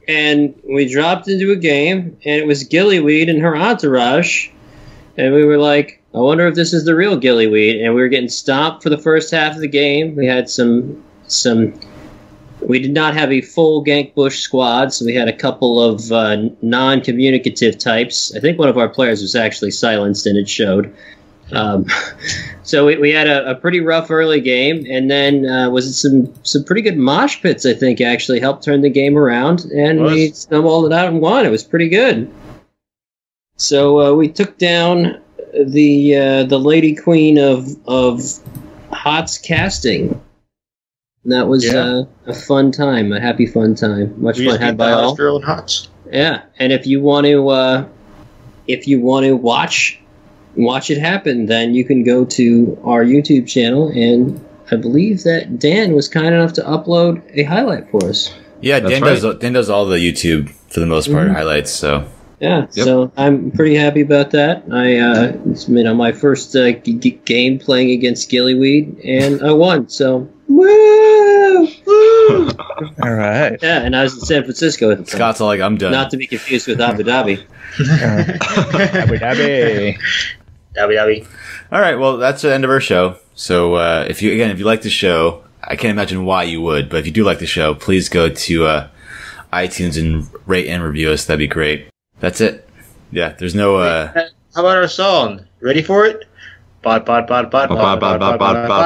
Speaker 2: and we dropped into a game, and it was Gillyweed and her entourage, and we were like, I wonder if this is the real Gillyweed, and we were getting stomped for the first half of the game. We had some some. We did not have a full Gank Bush squad, so we had a couple of uh, non-communicative types. I think one of our players was actually silenced, and it showed. Um, so we, we had a, a pretty rough early game, and then uh, was it some some pretty good mosh pits, I think, actually helped turn the game around, and we snowballed it out and won. It was pretty good. So uh, we took down the uh, the Lady Queen of of Hots casting. And that was
Speaker 5: Yeah.
Speaker 2: uh, a fun time, a happy fun time. Much
Speaker 5: We
Speaker 2: fun
Speaker 5: just
Speaker 2: had
Speaker 5: beat
Speaker 2: by
Speaker 5: the
Speaker 2: all.
Speaker 5: hottest girl in Hots.
Speaker 2: Yeah, and if you want to, uh, if you want to watch, watch it happen, then you can go to our YouTube channel, and I believe that Dan was kind enough to upload a highlight for us.
Speaker 3: Yeah,
Speaker 4: That's
Speaker 3: Dan
Speaker 4: right.
Speaker 3: does Dan does all the YouTube for the most part
Speaker 2: Mhm.
Speaker 3: highlights. So
Speaker 2: Yeah,
Speaker 4: Yep.
Speaker 2: so I'm pretty happy about that. I, uh, it's you know my first uh, g- g- game playing against Gillyweed, and I won. So woo, woo!
Speaker 6: All right.
Speaker 2: Yeah, and I was in San Francisco at the time.
Speaker 3: Scott's all like, I'm done.
Speaker 2: Not to be confused with Abu Dhabi.
Speaker 6: Abu Dhabi.
Speaker 5: Dabby dabby.
Speaker 3: All right, well, that's the end of our show. So uh, if you again, if you like the show, I can't imagine why you would, but if you do like the show, please go to uh, iTunes and rate and review us. That'd be great. That's it. Yeah, there's no. Uh,
Speaker 5: How about our song? Ready for it? Bot bot bot bot bot bot bot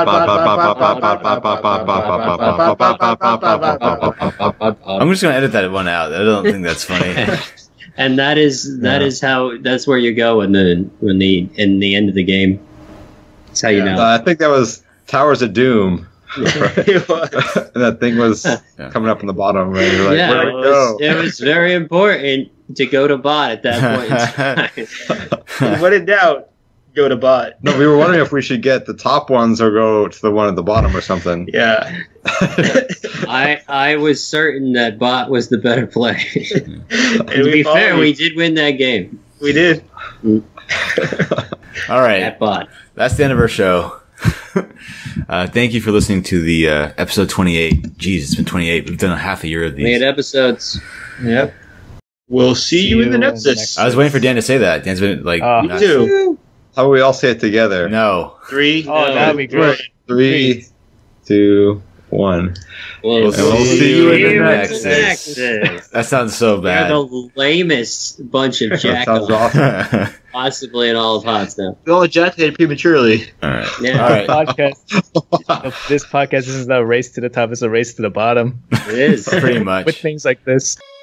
Speaker 5: bot.
Speaker 3: I'm just gonna edit that one out. I don't think that's funny.
Speaker 2: And that is that
Speaker 3: Yeah.
Speaker 2: is how that's where you go in the when the in the end of the game. That's how you
Speaker 5: Yeah.
Speaker 2: know.
Speaker 4: Uh, I think that was Towers of Doom.
Speaker 5: It was.
Speaker 4: And that thing was coming up on the bottom. Right? You're like,
Speaker 2: yeah,
Speaker 4: where
Speaker 2: it
Speaker 4: do we
Speaker 2: was,
Speaker 4: go?
Speaker 2: it was very important to go to bot at that point in time.
Speaker 5: When in doubt, go to bot.
Speaker 4: No, we were wondering if we should get the top ones or go to the one at the bottom or something.
Speaker 5: Yeah.
Speaker 2: I I was certain that bot was the better play.
Speaker 5: And
Speaker 2: to
Speaker 5: we
Speaker 2: be fair,
Speaker 5: followed
Speaker 2: we
Speaker 5: you.
Speaker 2: did win that game
Speaker 5: We did.
Speaker 3: All right,
Speaker 2: at bot.
Speaker 3: that's the end of our show. uh, thank you for listening to the uh, episode twenty-eight. Jeez, it's been twenty-eight. We've done a half a year of
Speaker 2: We
Speaker 3: these.
Speaker 2: had episodes.
Speaker 5: Yep. We'll see, you in the next.
Speaker 3: I was waiting for Dan to say that. Dan's been like,
Speaker 6: Oh.
Speaker 5: Me
Speaker 3: not-
Speaker 5: too.
Speaker 4: How about we all say it together?
Speaker 3: no.
Speaker 5: Three.
Speaker 6: Oh, that'd be great.
Speaker 4: Three, two, one.
Speaker 2: We'll,
Speaker 3: We'll see
Speaker 4: you in the
Speaker 2: next.
Speaker 3: Nexus. That sounds so
Speaker 2: They're
Speaker 3: bad.
Speaker 2: the lamest bunch of
Speaker 4: That sounds
Speaker 2: jackals
Speaker 4: awesome.
Speaker 2: possibly in all of Hots now.
Speaker 5: We all ejaculated prematurely.
Speaker 3: All right.
Speaker 2: Yeah.
Speaker 3: All right.
Speaker 6: Podcast. This podcast isn't a race to the top; it's a race to the bottom.
Speaker 2: It is.
Speaker 3: Pretty much.
Speaker 6: With things like this.